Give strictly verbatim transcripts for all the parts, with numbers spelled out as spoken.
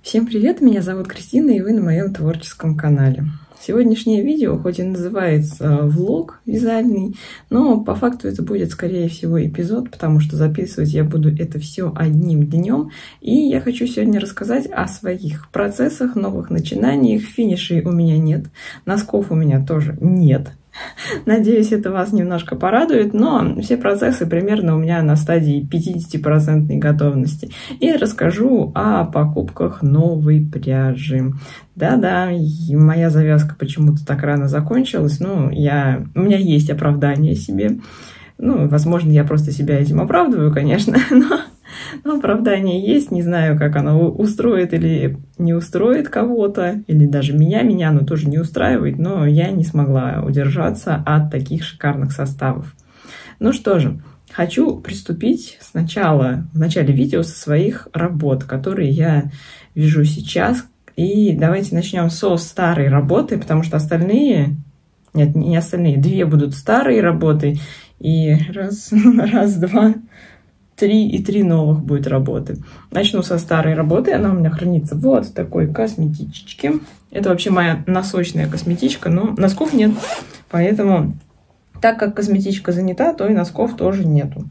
Всем привет, меня зовут Кристина, и вы на моем творческом канале. Сегодняшнее видео, хоть и называется влог вязальный, но по факту это будет, скорее всего, эпизод, потому что записывать я буду это все одним днем. И я хочу сегодня рассказать о своих процессах, новых начинаниях. Финишей у меня нет, носков у меня тоже нет. Надеюсь, это вас немножко порадует, но все процессы примерно у меня на стадии пятидесятипроцентной готовности. И расскажу о покупках новой пряжи. Да-да, моя завязка почему-то так рано закончилась, но я... у меня есть оправдание себе. Ну, возможно, я просто себя этим оправдываю, конечно, но... Но оправдание есть, не знаю, как оно устроит или не устроит кого-то, или даже меня, меня оно тоже не устраивает, но я не смогла удержаться от таких шикарных составов. Ну что же, хочу приступить сначала, в начале видео со своих работ, которые я вяжу сейчас. И давайте начнем со старой работы, потому что остальные, нет, не остальные, две будут старые работы, и раз, раз, два... Три и три новых будет работы. Начну со старой работы. Она у меня хранится вот в такой косметичке. Это вообще моя носочная косметичка, но носков нет. Поэтому, так как косметичка занята, то и носков тоже нету.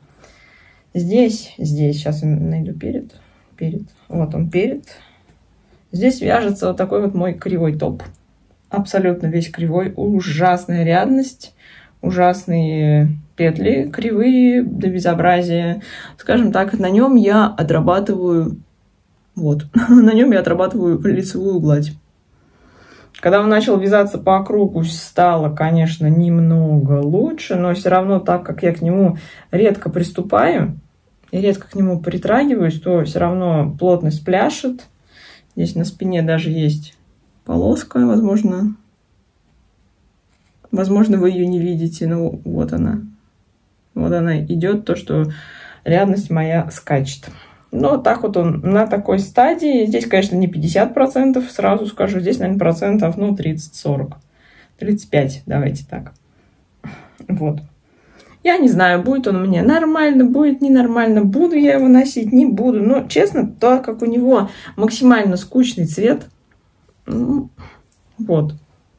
Здесь, здесь, сейчас я найду перед. Перед. Вот он перед. Здесь вяжется вот такой вот мой кривой топ. Абсолютно весь кривой. Ужасная рядность. Ужасные петли, кривые до безобразия. Скажем так, на нем я отрабатываю, вот, на нем я отрабатываю лицевую гладь. Когда он начал вязаться по кругу, стало, конечно, немного лучше, но все равно, так как я к нему редко приступаю и редко к нему притрагиваюсь, то все равно плотность пляшет. Здесь на спине даже есть полоска, возможно, возможно, вы ее не видите, но вот она. Вот она идет, то, что рядность моя скачет. Но так вот он на такой стадии. Здесь, конечно, не пятьдесят процентов, сразу скажу. Здесь, наверное, процентов, ну, тридцать-сорок. тридцать пять, давайте так. Вот. Я не знаю, будет он у меня нормально, будет ненормально. Буду я его носить, не буду. Но, честно, так как у него максимально скучный цвет, ну, вот,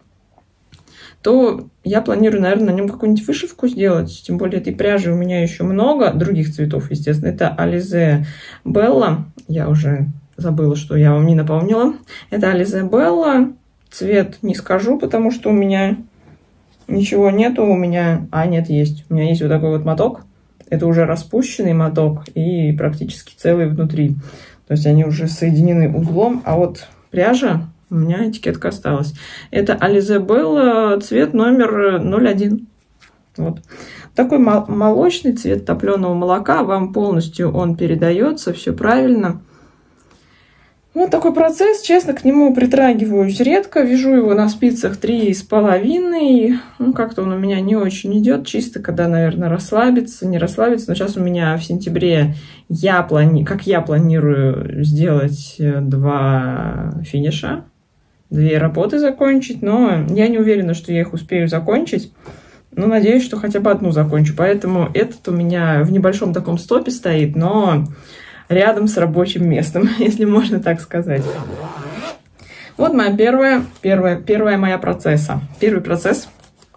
то я планирую, наверное, на нем какую-нибудь вышивку сделать. Тем более этой пряжи у меня еще много. Других цветов, естественно. Это Alize Bella. Я уже забыла, что я вам не напомнила. Это Alize Bella. Цвет не скажу, потому что у меня ничего нету. У меня... А, нет, есть. У меня есть вот такой вот моток. Это уже распущенный моток и практически целый внутри. То есть они уже соединены узлом. А вот пряжа... У меня этикетка осталась. Это Alize Bella, цвет номер ноль один. Вот. Такой молочный цвет топленого молока. Вам полностью он передается. Все правильно. Вот такой процесс. Честно, к нему притрагиваюсь редко. Вяжу его на спицах три с половиной. Ну, как-то он у меня не очень идет. Чисто, когда, наверное, расслабиться, не расслабиться. Но сейчас у меня в сентябре, я плани... как я планирую сделать два финиша. Две работы закончить, но я не уверена, что я их успею закончить. Но надеюсь, что хотя бы одну закончу. Поэтому этот у меня в небольшом таком стопе стоит, но рядом с рабочим местом, если можно так сказать. Вот моя первая, первая, первая моя процесса. Первый процесс.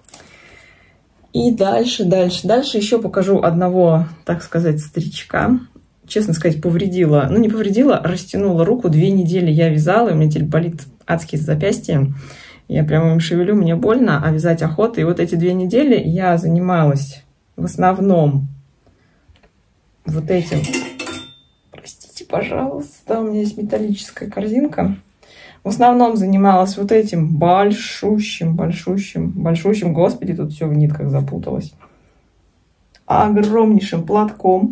И дальше, дальше, дальше еще покажу одного, так сказать, старичка. Честно сказать, повредила. Ну, не повредила, растянула руку. Две недели я вязала, и у меня теперь болит адские запястья. Я прямо им шевелю, мне больно, а вязать охота. И вот эти две недели я занималась в основном вот этим. Простите, пожалуйста, у меня есть металлическая корзинка. В основном занималась вот этим большущим, большущим, большущим, господи, тут все в нитках запуталось, огромнейшим платком.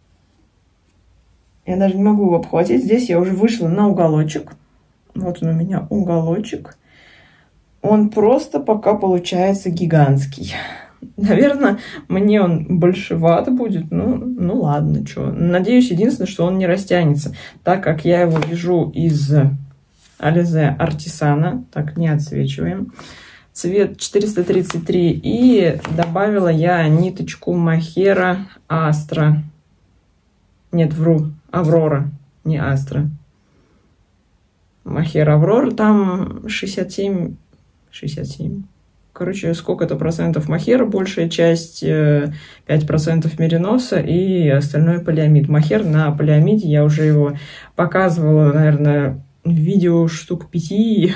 Я даже не могу его обхватить. Здесь я уже вышла на уголочек. Вот он у меня уголочек. Он просто пока получается гигантский. Наверное, мне он большеват будет. Ну, ну ладно, что. Надеюсь, единственное, что он не растянется. Так как я его вяжу из Alize Artisana. Так, не отсвечиваем. Цвет четыреста тридцать три. И добавила я ниточку Мохера Астра. Нет, вру. Аврора, не Астра. мохер Аврора, там шестьдесят семь, шестьдесят семь. Короче, сколько-то процентов мохера, большая часть, пять процентов мериноса и остальное полиамид. Мохер на полиамиде, я уже его показывала, наверное, в видео штук пяти.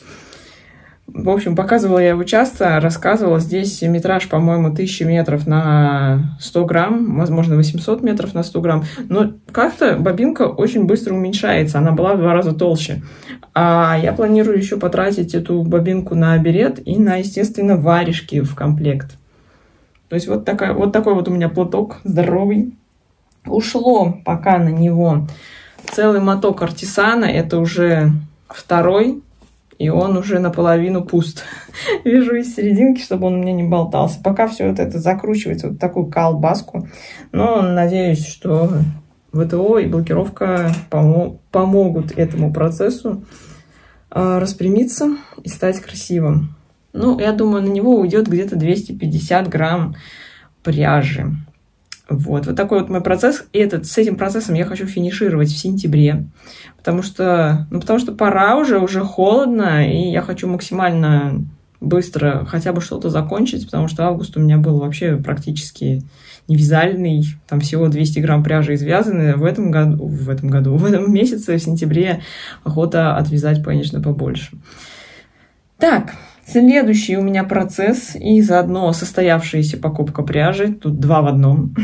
В общем, показывала я его часто, рассказывала. Здесь метраж, по-моему, тысяча метров на сто грамм, возможно, восемьсот метров на сто грамм. Но как-то бобинка очень быстро уменьшается, она была в два раза толще. А я планирую еще потратить эту бобинку на берет и на, естественно, варежки в комплект. То есть вот, такая, вот такой вот у меня платок здоровый. Ушло пока на него целый моток артисана, это уже второй. И он уже наполовину пуст. Вяжу из серединки, чтобы он у меня не болтался. Пока все вот это закручивается, вот такую колбаску. Но надеюсь, что ВТО и блокировка помо помогут этому процессу э, распрямиться и стать красивым. Ну, я думаю, на него уйдет где-то двести пятьдесят грамм пряжи. Вот, вот такой вот мой процесс. И этот, с этим процессом я хочу финишировать в сентябре. Потому что, ну, потому что пора уже, уже холодно, и я хочу максимально быстро хотя бы что-то закончить, потому что август у меня был вообще практически невязальный. Там всего двести грамм пряжи извязаны. В этом году, в этом году, в этом месяце, в сентябре, охота отвязать, конечно, побольше. Так. Следующий у меня процесс и заодно состоявшаяся покупка пряжи. Тут два в одном.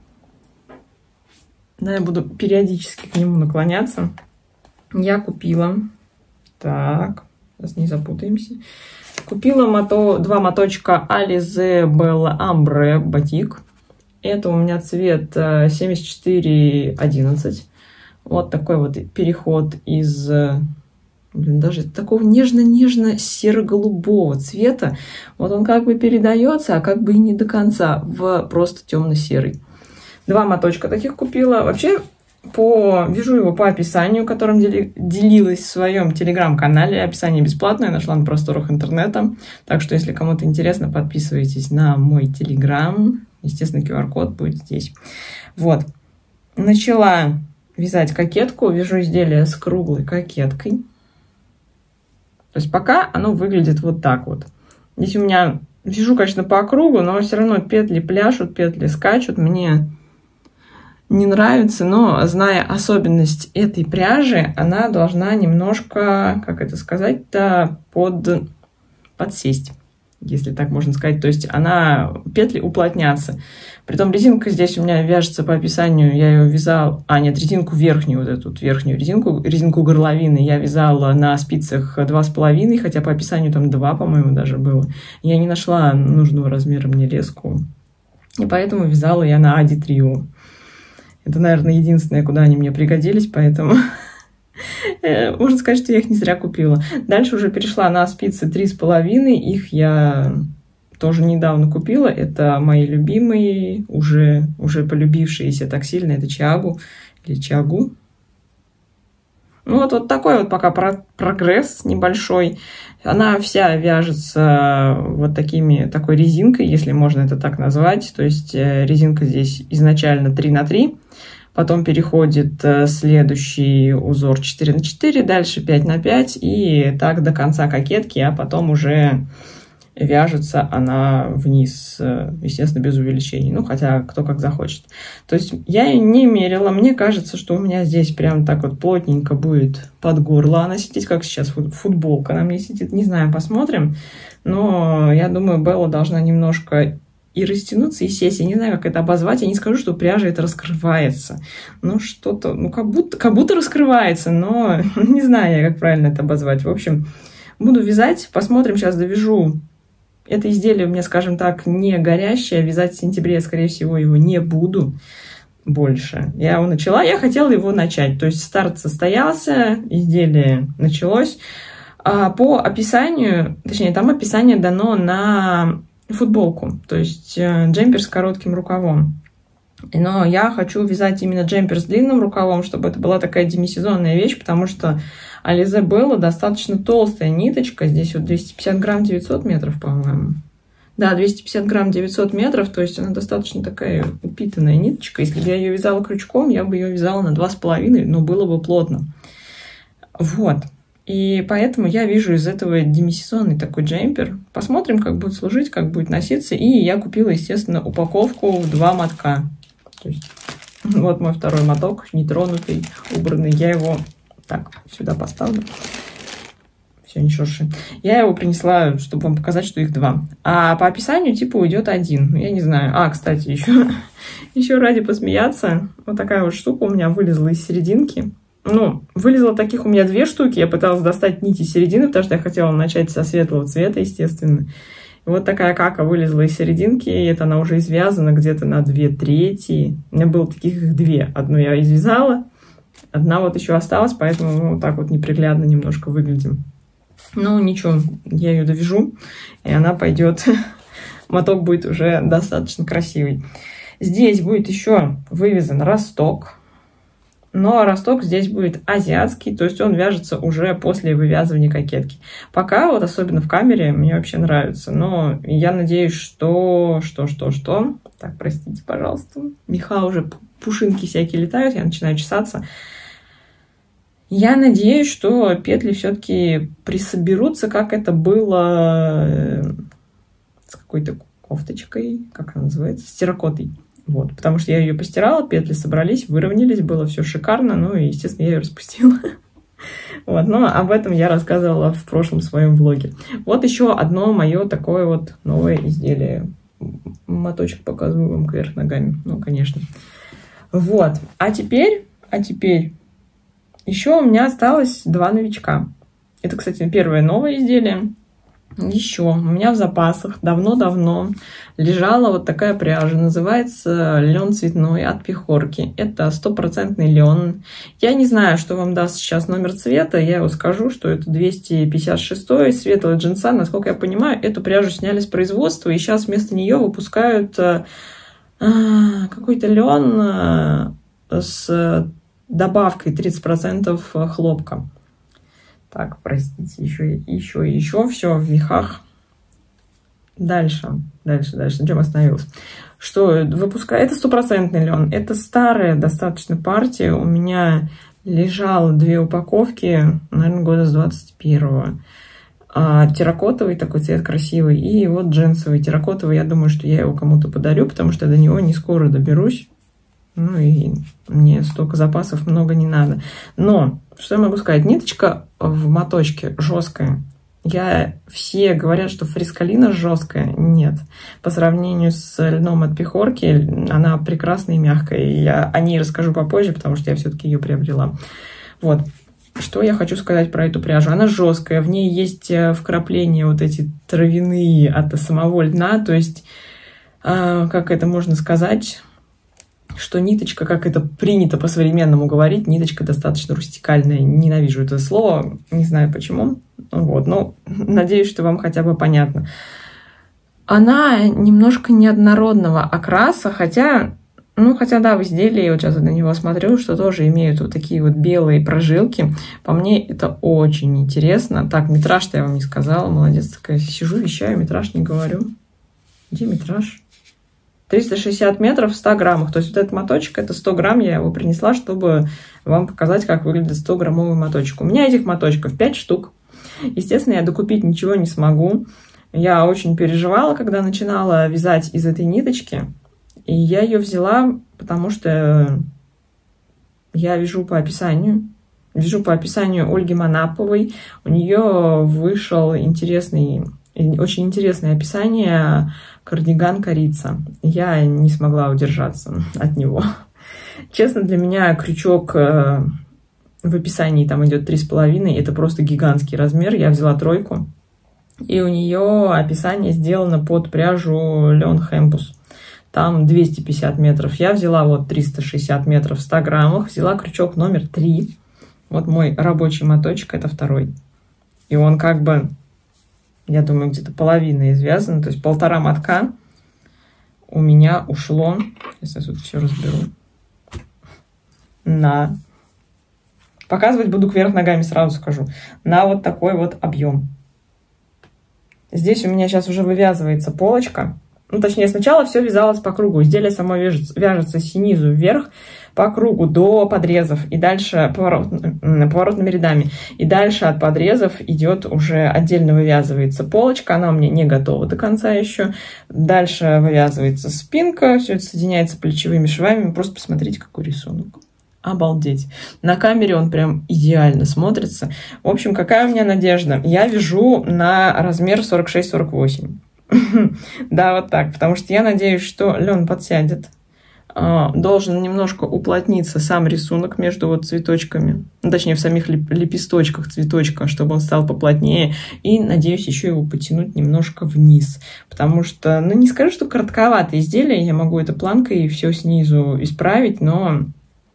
Да, я буду периодически к нему наклоняться. Я купила... Так, сейчас не запутаемся. Купила мото, два моточка Alize Bella Ambre батик. Это у меня цвет семьдесят четыре одиннадцать. Вот такой вот переход из... Блин, даже такого нежно-нежно серо-голубого цвета. Вот он как бы передается, а как бы и не до конца, в просто темно-серый. Два моточка таких купила. Вообще, по... вяжу его по описанию, которым дели... делилась в своем телеграм-канале. Описание бесплатное, нашла на просторах интернета. Так что, если кому-то интересно, подписывайтесь на мой телеграм. Естественно, ку ар код будет здесь. Вот. Начала вязать кокетку. Вяжу изделие с круглой кокеткой. То есть пока оно выглядит вот так вот. Здесь у меня вяжу, конечно, по кругу, но все равно петли пляшут, петли скачут. Мне не нравится, но зная особенность этой пряжи, она должна немножко, как это сказать-то, под... подсесть, если так можно сказать. То есть она, петли уплотнятся. Притом резинка здесь у меня вяжется по описанию, я ее вязала... А, нет, резинку верхнюю, вот эту верхнюю резинку, резинку горловины я вязала на спицах два с половиной, хотя по описанию там два, по-моему, даже было. Я не нашла нужного размера мне леску, и поэтому вязала я на Ади Трио. Это, наверное, единственное, куда они мне пригодились, поэтому... Можно сказать, что я их не зря купила. Дальше уже перешла на спицы три с половиной, их я... тоже недавно купила. Это мои любимые, уже, уже полюбившиеся так сильно. Это Чиагу или Чиагу. Ну вот, вот такой вот пока про прогресс небольшой. Она вся вяжется вот такими, такой резинкой, если можно это так назвать. То есть резинка здесь изначально три на три. Потом переходит следующий узор четыре на четыре. Дальше пять на пять. И так до конца кокетки, а потом уже... вяжется она вниз, естественно, без увеличений. Ну, хотя кто как захочет. То есть я ее не мерила. Мне кажется, что у меня здесь прям так вот плотненько будет под горло она сидеть, как сейчас футболка на мне сидит. Не знаю, посмотрим. Но я думаю, Белла должна немножко и растянуться, и сесть. Я не знаю, как это обозвать. Я не скажу, что пряжа это раскрывается. Ну, что-то, ну, как будто, как будто раскрывается, но не знаю я, как правильно это обозвать. В общем, буду вязать. Посмотрим, сейчас довяжу. Это изделие у меня, скажем так, не горящее. Вязать в сентябре я, скорее всего, его не буду больше. Я его начала, я хотела его начать. То есть старт состоялся, изделие началось. А по описанию, точнее, там описание дано на футболку. То есть джемпер с коротким рукавом. Но я хочу вязать именно джемпер с длинным рукавом, чтобы это была такая демисезонная вещь, потому что Alize Bella достаточно толстая ниточка. Здесь вот двести пятьдесят грамм девятьсот метров, по-моему. Да, двести пятьдесят грамм девятьсот метров, то есть она достаточно такая упитанная ниточка. Если бы я ее вязала крючком, я бы ее вязала на два с половиной, но было бы плотно. Вот. И поэтому я вижу из этого демисезонный такой джемпер. Посмотрим, как будет служить, как будет носиться. И я купила, естественно, упаковку в два мотка. То есть, вот мой второй моток, нетронутый, убранный. Я его так сюда поставлю. Все, не шурши. Я его принесла, чтобы вам показать, что их два. А по описанию типа уйдет один. Я не знаю. А, кстати, еще, еще ради посмеяться. Вот такая вот штука у меня вылезла из серединки. Ну, вылезло таких у меня две штуки. Я пыталась достать нити середины, потому что я хотела начать со светлого цвета, естественно. И вот такая кака вылезла из серединки. И это она уже извязана где-то на две трети. У меня было таких две. Одну я извязала, одна вот еще осталась, поэтому мы вот так вот неприглядно немножко выглядим. Ну, ничего, я ее довяжу, и она пойдет. Моток будет уже достаточно красивый. Здесь будет еще вывязан росток. Но росток здесь будет азиатский, то есть он вяжется уже после вывязывания кокетки. Пока, вот особенно в камере, мне вообще нравится. Но я надеюсь, что... Что, что, что? Так, простите, пожалуйста. Меха уже, пушинки всякие летают, я начинаю чесаться. Я надеюсь, что петли все-таки присоберутся, как это было с какой-то кофточкой, как она называется, с терракотой. Вот, потому что я ее постирала, петли собрались, выровнялись, было все шикарно, ну и, естественно, я ее распустила. Вот, но об этом я рассказывала в прошлом своем влоге. Вот еще одно мое такое вот новое изделие. Моточек показываю вам кверх ногами, ну, конечно. Вот, а теперь, а теперь еще у меня осталось два новичка. Это, кстати, первое новое изделие. Еще у меня в запасах давно-давно лежала вот такая пряжа. Называется лен цветной от Пихорки. Это стопроцентный лен. Я не знаю, что вам даст сейчас номер цвета. Я его скажу, что это двести пятьдесят шестой светлая джинса. Насколько я понимаю, эту пряжу сняли с производства. И сейчас вместо нее выпускают а, какой-то лен а, с добавкой тридцать процентов хлопка. Так, простите, еще, еще, еще, все в мехах. Дальше, дальше, дальше. На чем остановилась? Что выпускаю? Это стопроцентный лен. Это старая достаточно партия. У меня лежало две упаковки, наверное, года с двадцать первого. А, терракотовый такой цвет красивый. И вот джинсовый. Терракотовый, я думаю, что я его кому-то подарю, потому что до него не скоро доберусь. Ну и мне столько запасов много не надо. Но, что я могу сказать? Ниточка в моточке жесткая. Я, все говорят, что фрискалина жесткая. Нет. По сравнению с льном от Пихорки, она прекрасная и мягкая. Я о ней расскажу попозже, потому что я все-таки ее приобрела. Вот. Что я хочу сказать про эту пряжу? Она жесткая. В ней есть вкрапления вот эти травяные от самого льна. То есть, как это можно сказать... что ниточка, как это принято по-современному говорить, ниточка достаточно рустикальная. Ненавижу это слово, не знаю почему. Вот, но надеюсь, что вам хотя бы понятно. Она немножко неоднородного окраса, хотя, ну, хотя да, в изделии, вот сейчас я на него смотрю, что тоже имеют вот такие вот белые прожилки. По мне это очень интересно. Так, метраж-то я вам не сказала, молодец такая. Сижу, вещаю, метраж не говорю. Где метраж? триста шестьдесят метров в ста граммах. То есть вот этот моточек, это сто грамм, я его принесла, чтобы вам показать, как выглядит сто граммовый моточек. У меня этих моточков пять штук. Естественно, я докупить ничего не смогу. Я очень переживала, когда начинала вязать из этой ниточки. И я ее взяла, потому что я вяжу по описанию. Вяжу по описанию Ольги Манаповой. У нее вышел интересный... Очень интересное описание кардиган корица. Я не смогла удержаться от него. Честно, для меня крючок в описании там идет три с половиной. Это просто гигантский размер. Я взяла тройку. И у нее описание сделано под пряжу лен Хэмпус. Там двести пятьдесят метров. Я взяла вот триста шестьдесят метров в ста граммах. Взяла крючок номер три. Вот мой рабочий моточек, это второй. И он как бы... Я думаю, где-то половина извязана, то есть полтора мотка у меня ушло. Сейчас я тут все разберу. На... Показывать буду кверх ногами, сразу скажу. На вот такой вот объем. Здесь у меня сейчас уже вывязывается полочка. Ну, точнее, сначала все вязалось по кругу. Изделие само вяжется, вяжется снизу вверх по кругу до подрезов. И дальше поворот, поворотными рядами. И дальше от подрезов идет уже отдельно вывязывается полочка. Она у меня не готова до конца еще. Дальше вывязывается спинка. Все это соединяется плечевыми швами. Просто посмотрите, какой рисунок. Обалдеть. На камере он прям идеально смотрится. В общем, какая у меня надежда? Я вяжу на размер сорок шесть сорок восемь. Да, вот так. Потому что я надеюсь, что лен подсядет. Должен немножко уплотниться сам рисунок между вот цветочками. Ну, точнее, в самих лепесточках цветочка, чтобы он стал поплотнее. И, надеюсь, еще его потянуть немножко вниз. Потому что, ну, не скажу, что коротковатое изделие. Я могу это планкой и все снизу исправить, но...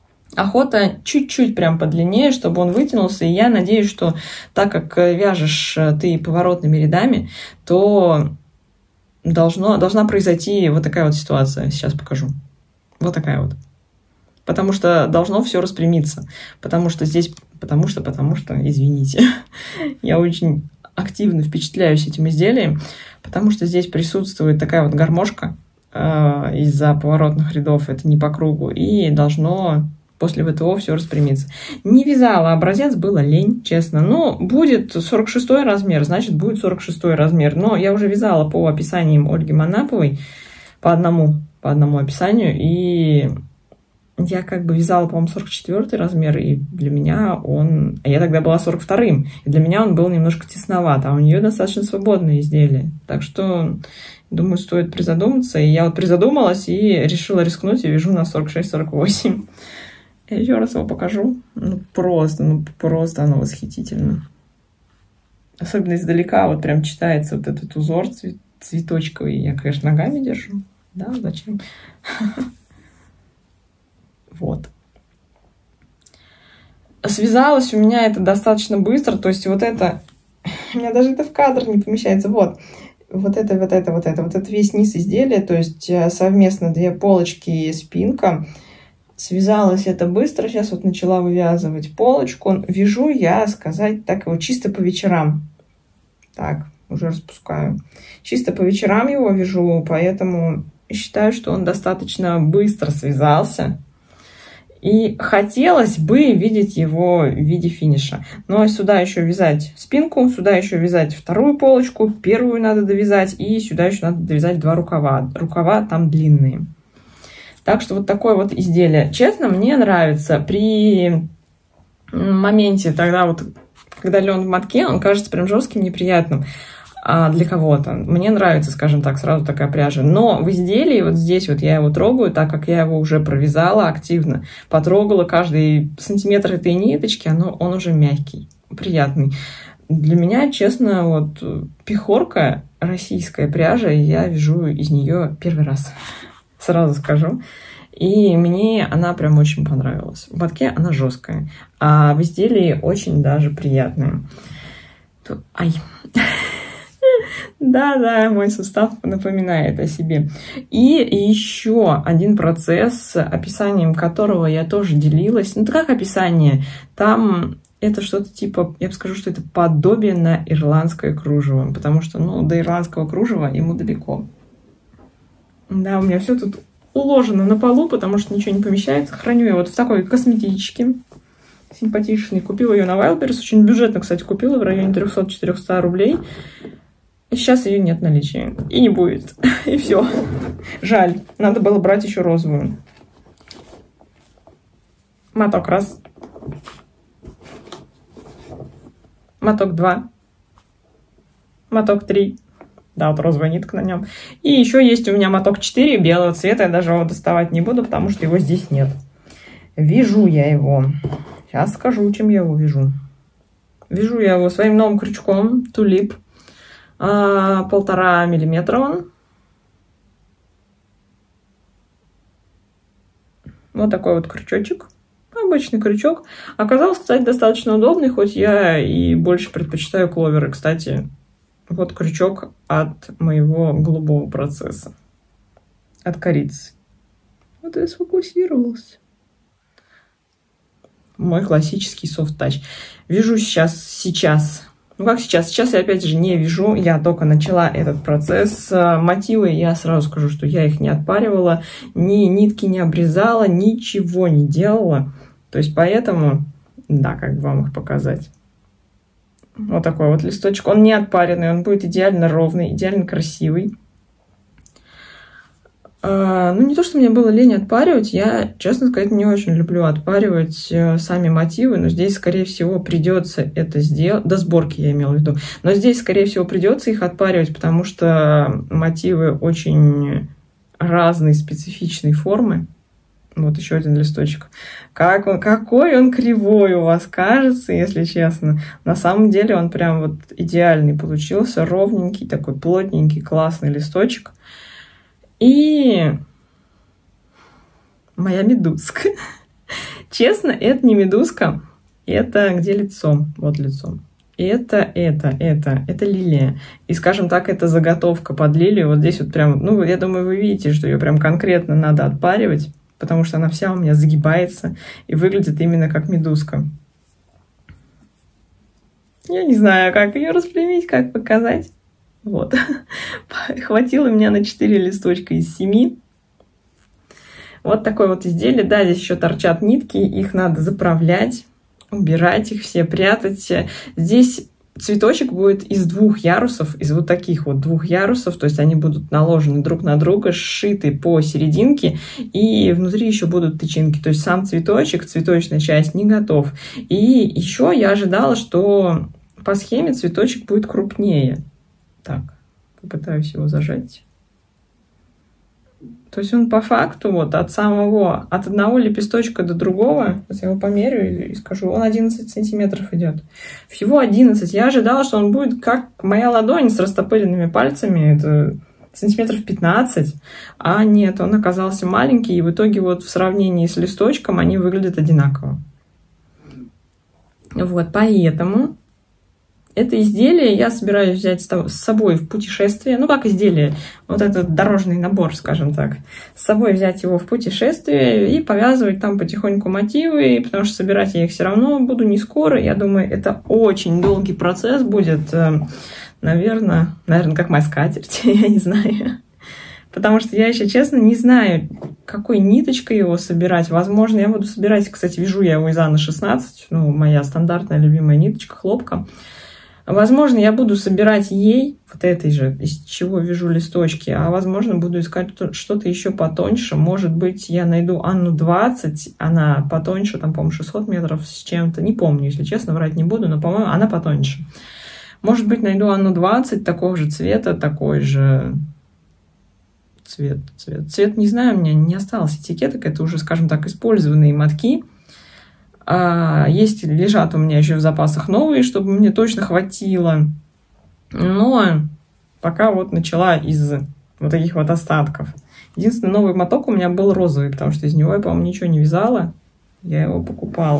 Охота чуть-чуть прям подлиннее, чтобы он вытянулся. И я надеюсь, что так как вяжешь ты поворотными рядами, то должно, должна произойти вот такая вот ситуация. Сейчас покажу. Вот такая вот. Потому что должно все распрямиться. Потому что здесь... Потому что, потому что, извините. Я очень активно впечатляюсь этим изделием. Потому что здесь присутствует такая вот гармошка э, из-за поворотных рядов. Это не по кругу. И должно... После ВТО все распрямится. Не вязала образец, было лень, честно. Но будет сорок шестой размер, значит, будет сорок шестой размер. Но я уже вязала по описаниям Ольги Манаповой, по одному, по одному описанию. И я как бы вязала, по-моему, сорок четвёртый размер. И для меня он... А я тогда была сорок вторым. И для меня он был немножко тесноват. А у нее достаточно свободное изделие. Так что... Думаю, стоит призадуматься. И я вот призадумалась и решила рискнуть. И вяжу на сорок шесть сорок восемь. Я еще раз его покажу. Ну, просто, ну, просто оно восхитительно. Особенно издалека вот прям читается вот этот узор цвет, цветочковый. Я, конечно, ногами держу. Да, зачем? Вот. Связалось у меня это достаточно быстро. То есть вот это... У меня даже это в кадр не помещается. Вот. Вот это, вот это, вот это. Вот это весь низ изделия. То есть совместно две полочки и спинка. Связалось это быстро, сейчас вот начала вывязывать полочку. Вяжу я, сказать так, его чисто по вечерам. Так, уже распускаю. Чисто по вечерам его вяжу, поэтому считаю, что он достаточно быстро связался. И хотелось бы видеть его в виде финиша. Но сюда еще вязать спинку, сюда еще вязать вторую полочку, первую надо довязать, и сюда еще надо довязать два рукава. Рукава там длинные. Так что вот такое вот изделие. Честно, мне нравится. При моменте тогда вот, когда лен в мотке, он кажется прям жестким, неприятным а для кого-то. Мне нравится, скажем так, сразу такая пряжа. Но в изделии вот здесь вот я его трогаю, так как я его уже провязала активно. Потрогала каждый сантиметр этой ниточки, оно, он уже мягкий, приятный. Для меня, честно, вот пехорка, российская пряжа, я вяжу из нее первый раз. Сразу скажу. И мне она прям очень понравилась. В мотке она жесткая, а в изделии очень даже приятная. Ай. Да-да, мой сустав напоминает о себе. И еще один процесс, с описанием которого я тоже делилась. Ну, как описание? Там это что-то типа, я бы скажу, что это подобие на ирландское кружево. Потому что, ну, до ирландского кружева ему далеко. Да, у меня все тут уложено на полу, потому что ничего не помещается. Храню я вот в такой косметичке. Симпатичный. Купила ее на Wildberries. Очень бюджетно, кстати, купила в районе триста-четыреста рублей. И сейчас ее нет в наличии. И не будет. И все. Жаль. Надо было брать еще розовую. Моток раз. Моток два. Моток три. Да, вот розовая нитка на нем. И еще есть у меня моток четыре белого цвета. Я даже его доставать не буду, потому что его здесь нет. Вяжу я его. Сейчас скажу, чем я его вяжу. Вяжу я его своим новым крючком Тулип. А, полтора миллиметра он. Вот такой вот крючочек. Обычный крючок. Оказался, кстати, достаточно удобный, хоть я и больше предпочитаю кловеры. Кстати, вот крючок от моего голубого процесса. От корицы. Вот я сфокусировался. Мой классический софт-тач. Вяжу сейчас, сейчас Ну, как сейчас? Сейчас я, опять же, не вяжу. Я только начала этот процесс. Мотивы, я сразу скажу, что я их не отпаривала, ни нитки не обрезала, ничего не делала. То есть, поэтому, да, как бы вам их показать. Вот такой вот листочек. Он не отпаренный, он будет идеально ровный, идеально красивый. Ну, не то, что мне было лень отпаривать, я, честно сказать, не очень люблю отпаривать сами мотивы, но здесь, скорее всего, придется это сделать, до сборки я имела в виду, но здесь, скорее всего, придется их отпаривать, потому что мотивы очень разной, специфичной формы. Вот еще один листочек. Как он, какой он кривой у вас кажется, если честно. На самом деле он прям вот идеальный получился, ровненький, такой плотненький, классный листочек. И моя медузка. Честно, это не медузка. Это где лицо? Вот лицо. Это, это, это, это лилия. И, скажем так, это заготовка под лилию. Вот здесь вот прям, ну, я думаю, вы видите, что ее прям конкретно надо отпаривать, потому что она вся у меня загибается и выглядит именно как медузка. Я не знаю, как ее распрямить, как показать. Вот. Хватило меня на четыре листочка из семи. Вот такое вот изделие. Да, здесь еще торчат нитки. Их надо заправлять, убирать их все, прятать. Здесь цветочек будет из двух ярусов, из вот таких вот двух ярусов. То есть они будут наложены друг на друга, сшиты по серединке. И внутри еще будут тычинки. То есть сам цветочек, цветочная часть не готов. И еще я ожидала, что по схеме цветочек будет крупнее. Так, попытаюсь его зажать. То есть он по факту вот от самого, от одного лепесточка до другого, сейчас я его померю и скажу, он одиннадцать сантиметров идет. Всего одиннадцать. Я ожидала, что он будет как моя ладонь с растопыренными пальцами, это сантиметров пятнадцать, а нет, он оказался маленький, и в итоге вот в сравнении с листочком они выглядят одинаково. Вот, поэтому это изделие я собираюсь взять с собой в путешествие. Ну, как изделие, вот этот дорожный набор, скажем так. С собой взять его в путешествие и повязывать там потихоньку мотивы, потому что собирать я их все равно буду не скоро. Я думаю, это очень долгий процесс будет. Наверное, наверное, как моя скатерть, я не знаю. Потому что я еще, честно, не знаю, какой ниточкой его собирать. Возможно, я буду собирать, кстати, вяжу я его из Анны шестнадцать, ну, моя стандартная любимая ниточка, хлопка. Возможно, я буду собирать ей, вот этой же, из чего вяжу листочки, а возможно, буду искать что-то еще потоньше. Может быть, я найду Анну двадцать, она потоньше, там, по-моему, шестьсот метров с чем-то. Не помню, если честно, врать не буду, но, по-моему, она потоньше. Может быть, найду Анну двадцать такого же цвета, такой же цвет. Цвет, цвет не знаю, у меня не осталось этикеток, это уже, скажем так, использованные мотки. А есть, лежат у меня еще в запасах новые, чтобы мне точно хватило. Но пока вот начала из вот таких вот остатков. Единственный новый моток у меня был розовый, потому что из него я, по-моему, ничего не вязала. Я его покупала.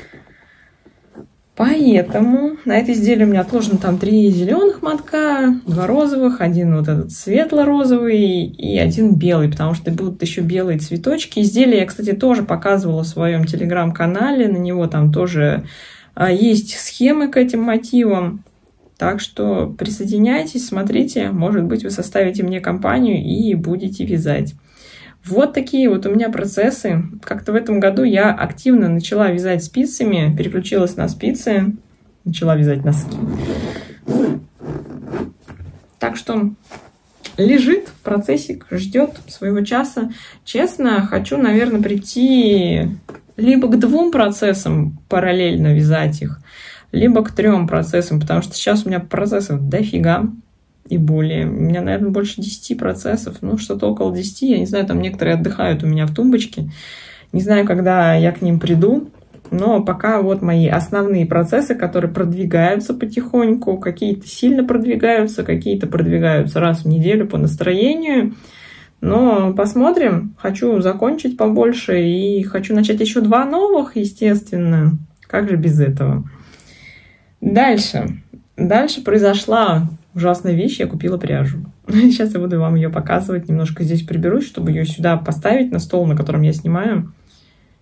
Поэтому на это изделие у меня отложено там три зеленых мотка, два розовых, один вот этот светло-розовый и один белый, потому что будут еще белые цветочки. Изделие я, кстати, тоже показывала в своем телеграм-канале, на него там тоже а, есть схемы к этим мотивам. Так что присоединяйтесь, смотрите, может быть, вы составите мне компанию и будете вязать. Вот такие вот у меня процессы. Как-то в этом году я активно начала вязать спицами, переключилась на спицы, начала вязать носки. Так что лежит процессик, ждет своего часа. Честно, хочу, наверное, прийти либо к двум процессам, параллельно вязать их, либо к трем процессам, потому что сейчас у меня процессов дофига. И более. У меня, наверное, больше десяти процессов. Ну, что-то около десяти. Я не знаю, там некоторые отдыхают у меня в тумбочке. Не знаю, когда я к ним приду. Но пока вот мои основные процессы, которые продвигаются потихоньку. Какие-то сильно продвигаются, какие-то продвигаются раз в неделю по настроению. Но посмотрим. Хочу закончить побольше. И хочу начать еще два новых, естественно. Как же без этого? Дальше. Дальше произошла ужасная вещь, я купила пряжу. Сейчас я буду вам ее показывать, немножко здесь приберусь, чтобы ее сюда поставить на стол, на котором я снимаю.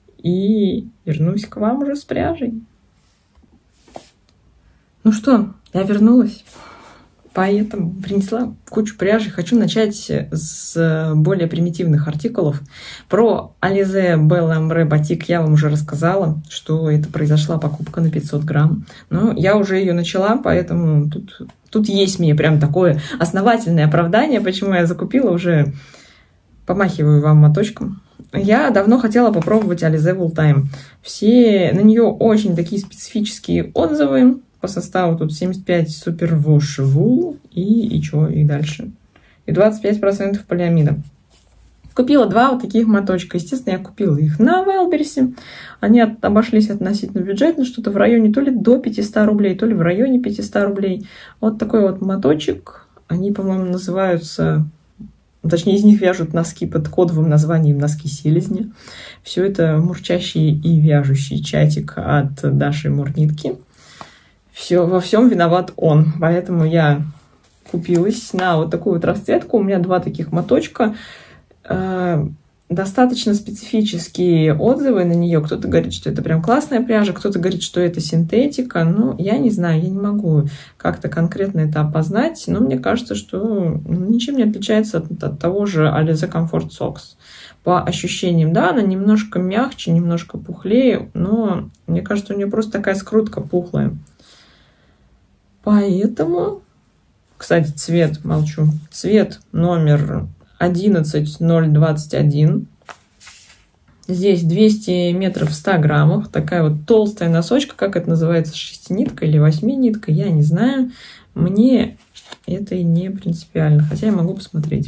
И вернусь к вам уже с пряжей. Ну что, Я вернулась, поэтому принесла кучу пряжи. Хочу начать с более примитивных артикулов. Про Alize Belle Ombre Batik я вам уже рассказала, что это произошла покупка на пятьсот грамм. Но я уже ее начала, поэтому тут, тут есть мне прям такое основательное оправдание, почему я закупила, уже помахиваю вам моточком. Я давно хотела попробовать Alize Wool Time. Все на нее очень такие специфические отзывы. По составу тут семьдесят пять Super Wash Wool и, и что, и дальше. И двадцать пять процентов полиамида. Купила два вот таких моточка. Естественно, я купила их на Wildberries. Они от, обошлись относительно бюджетно, что-то в районе то ли до пятисот рублей, то ли в районе пятисот рублей. Вот такой вот моточек. Они, по-моему, называются... Точнее, из них вяжут носки под кодовым названием «Носки селезня». Все это мурчащий и вяжущий чатик от Даши Мурнитки. Все, во всем виноват он. Поэтому я купилась на вот такую вот расцветку. У меня два таких моточка. Э, достаточно специфические отзывы на нее. Кто-то говорит, что это прям классная пряжа, кто-то говорит, что это синтетика. Ну, я не знаю, я не могу как-то конкретно это опознать. Но мне кажется, что ничем не отличается от, от того же Alize Comfort Socks. По ощущениям, да, она немножко мягче, немножко пухлее, но мне кажется, у нее просто такая скрутка пухлая. Поэтому, кстати, цвет, молчу, цвет номер одиннадцать ноль двадцать один. Здесь двести метров в ста граммах. Такая вот толстая носочка, как это называется, шестинитка или восьминитка, я не знаю. Мне это и не принципиально, хотя я могу посмотреть.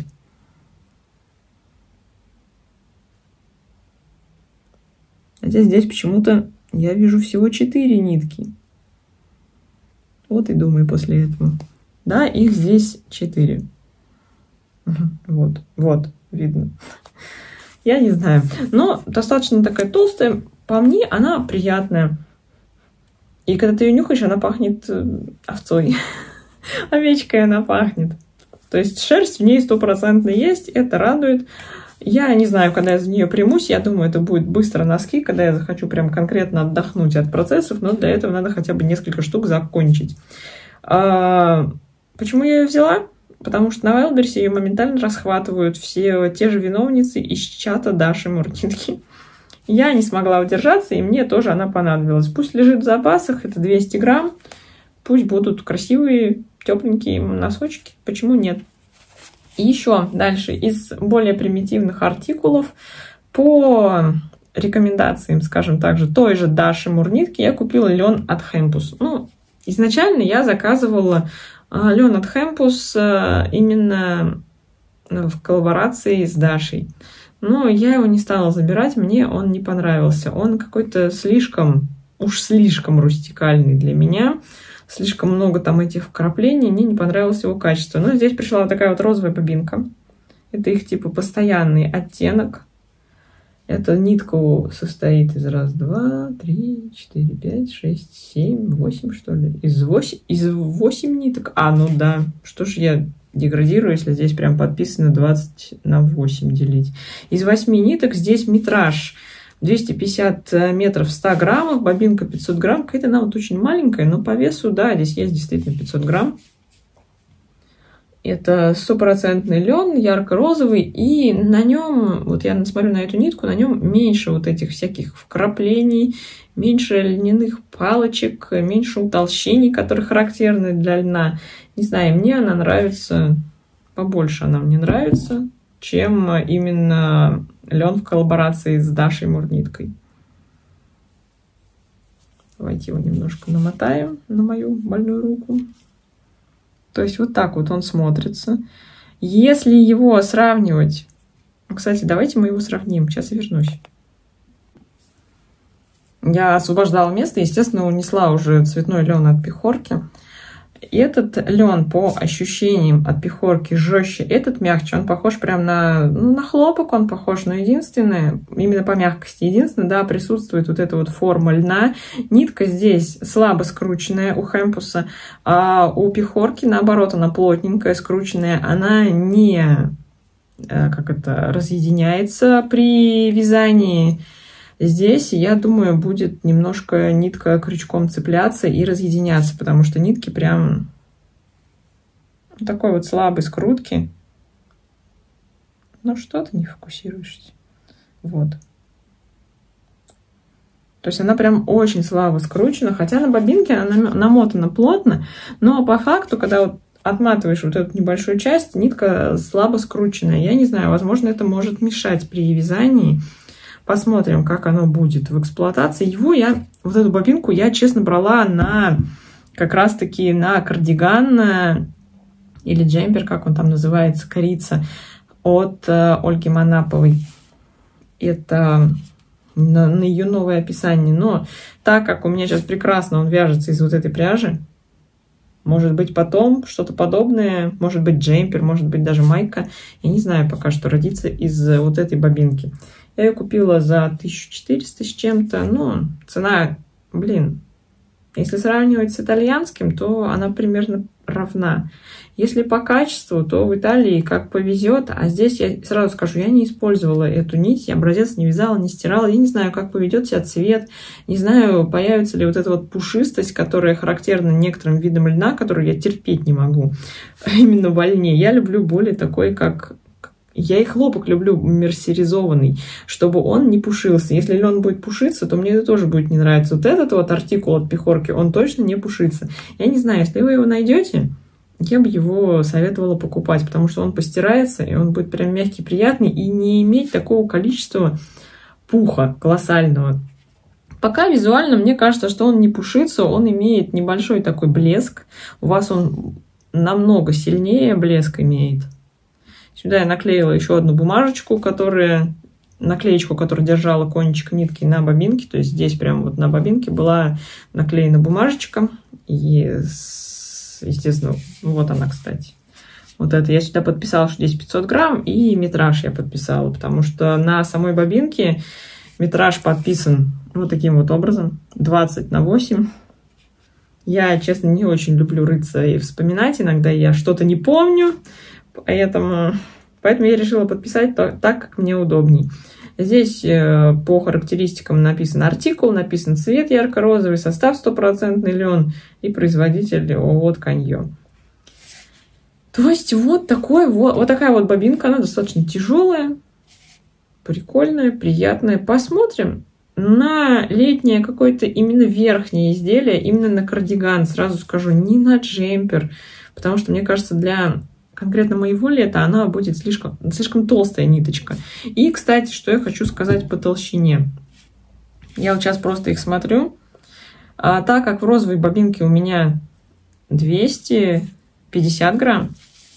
Хотя здесь почему-то я вижу всего четыре нитки. Вот и думаю после этого. Да, их здесь четыре. Вот, вот, видно. Я не знаю. Но достаточно такая толстая. По мне она приятная. И когда ты ее нюхаешь, она пахнет овцой. Овечкой она пахнет. То есть шерсть в ней стопроцентно есть. Это радует. Я не знаю, когда я за нее примусь. Я думаю, это будет быстро носки, когда я захочу прям конкретно отдохнуть от процессов. Но для этого надо хотя бы несколько штук закончить. А, почему я ее взяла? Потому что на Wildberries ее моментально расхватывают все те же виновницы из чата Даши Мурнитки. Я не смогла удержаться, и мне тоже она понадобилась. Пусть лежит в запасах, это двести грамм. Пусть будут красивые, тепленькие носочки. Почему нет? И еще дальше из более примитивных артикулов по рекомендациям, скажем так же, той же Даши Мурнитки я купила лен от Hempus. Ну, изначально я заказывала лен от Hempus именно в коллаборации с Дашей. Но я его не стала забирать, мне он не понравился. Он какой-то слишком, уж слишком рустикальный для меня. Слишком много там этих вкраплений, мне не понравилось его качество. Но здесь пришла вот такая вот розовая бобинка. Это их типа постоянный оттенок. Эта нитка состоит из раз, два, три, четыре, пять, шесть, семь, восемь, что ли? Из восемь, из восемь ниток. А, ну да. Что ж я деградирую, если здесь прям подписано двадцать на восемь делить. Из восьми ниток здесь метраж двести пятьдесят метров в ста граммах, бобинка пятьсот грамм. Какая-то она вот очень маленькая, но по весу, да, здесь есть действительно пятьсот грамм. Это стопроцентный лен, ярко-розовый, и на нем, вот я смотрю на эту нитку, на нем меньше вот этих всяких вкраплений, меньше льняных палочек, меньше утолщений, которые характерны для льна. Не знаю, мне она нравится, побольше она мне нравится, чем именно лен в коллаборации с Дашей Мурниткой. Давайте его немножко намотаем на мою больную руку. То есть вот так вот он смотрится. Если его сравнивать... Кстати, давайте мы его сравним. Сейчас я вернусь. Я освобождала место, естественно, унесла уже цветной лен от Пихорки. Этот лен по ощущениям от Пихорки жестче, этот мягче. Он похож прям на, ну, на хлопок, он похож, но единственное, именно по мягкости, единственное, да, присутствует вот эта вот форма льна. Нитка здесь слабо скрученная у Хемпуса, а у Пихорки, наоборот, она плотненькая, скрученная. Она не, как это, разъединяется при вязании. Здесь, я думаю, будет немножко нитка крючком цепляться и разъединяться, потому что нитки прям такой вот слабой скрутки. Ну что ты не фокусируешься? Вот. То есть она прям очень слабо скручена, хотя на бобинке она намотана плотно, но по факту, когда вот отматываешь вот эту небольшую часть, нитка слабо скрученная. Я не знаю, возможно, это может мешать при вязании. Посмотрим, как оно будет в эксплуатации. Его я, вот эту бобинку я, честно, брала на как раз-таки на кардиган или джемпер, как он там называется, корица, от э, Ольги Манаповой. Это на, на ее новое описание. Но так как у меня сейчас прекрасно он вяжется из вот этой пряжи, может быть, потом что-то подобное, может быть, джемпер, может быть, даже майка. Я не знаю пока, что родится из вот этой бобинки. Я ее купила за тысячу четыреста с чем-то. Ну, цена, блин, если сравнивать с итальянским, то она примерно равна. Если по качеству, то в Италии как повезет. А здесь я сразу скажу, я не использовала эту нить, я образец не вязала, не стирала. Я не знаю, как поведет себя цвет. Не знаю, появится ли вот эта вот пушистость, которая характерна некоторым видам льна, которую я терпеть не могу. Именно во льне. Я люблю более такой, как... Я и хлопок люблю мерсеризованный, чтобы он не пушился. Если лен будет пушиться, то мне это тоже будет не нравиться. Вот этот вот артикул от Пихорки, он точно не пушится. Я не знаю, если вы его найдете, я бы его советовала покупать, потому что он постирается, и он будет прям мягкий, приятный, и не иметь такого количества пуха колоссального. Пока визуально мне кажется, что он не пушится, он имеет небольшой такой блеск. У вас он намного сильнее блеск имеет. Сюда я наклеила еще одну бумажечку, которая, наклеечку, которая держала кончик нитки на бобинке. То есть здесь прям вот на бобинке была наклеена бумажечка. И, естественно, вот она, кстати. Вот это я сюда подписала, что здесь пятьсот грамм, и метраж я подписала, потому что на самой бобинке метраж подписан вот таким вот образом, двадцать на восемь. Я, честно, не очень люблю рыться и вспоминать. Иногда я что-то не помню. Поэтому, поэтому я решила подписать так, как мне удобней. Здесь э, по характеристикам написан артикул, написан цвет ярко-розовый, состав стопроцентный лен и производитель ООО «Тканье». То есть вот, такой, вот, вот такая вот бобинка, она достаточно тяжелая, прикольная, приятная. Посмотрим на летнее какое-то именно верхнее изделие, именно на кардиган, сразу скажу, не на джемпер, потому что, мне кажется, для... конкретно моего лета она будет слишком, слишком толстая ниточка. И, кстати, что я хочу сказать по толщине. Я вот сейчас просто их смотрю. А так как в розовой бобинке у меня двести пятьдесят грамм.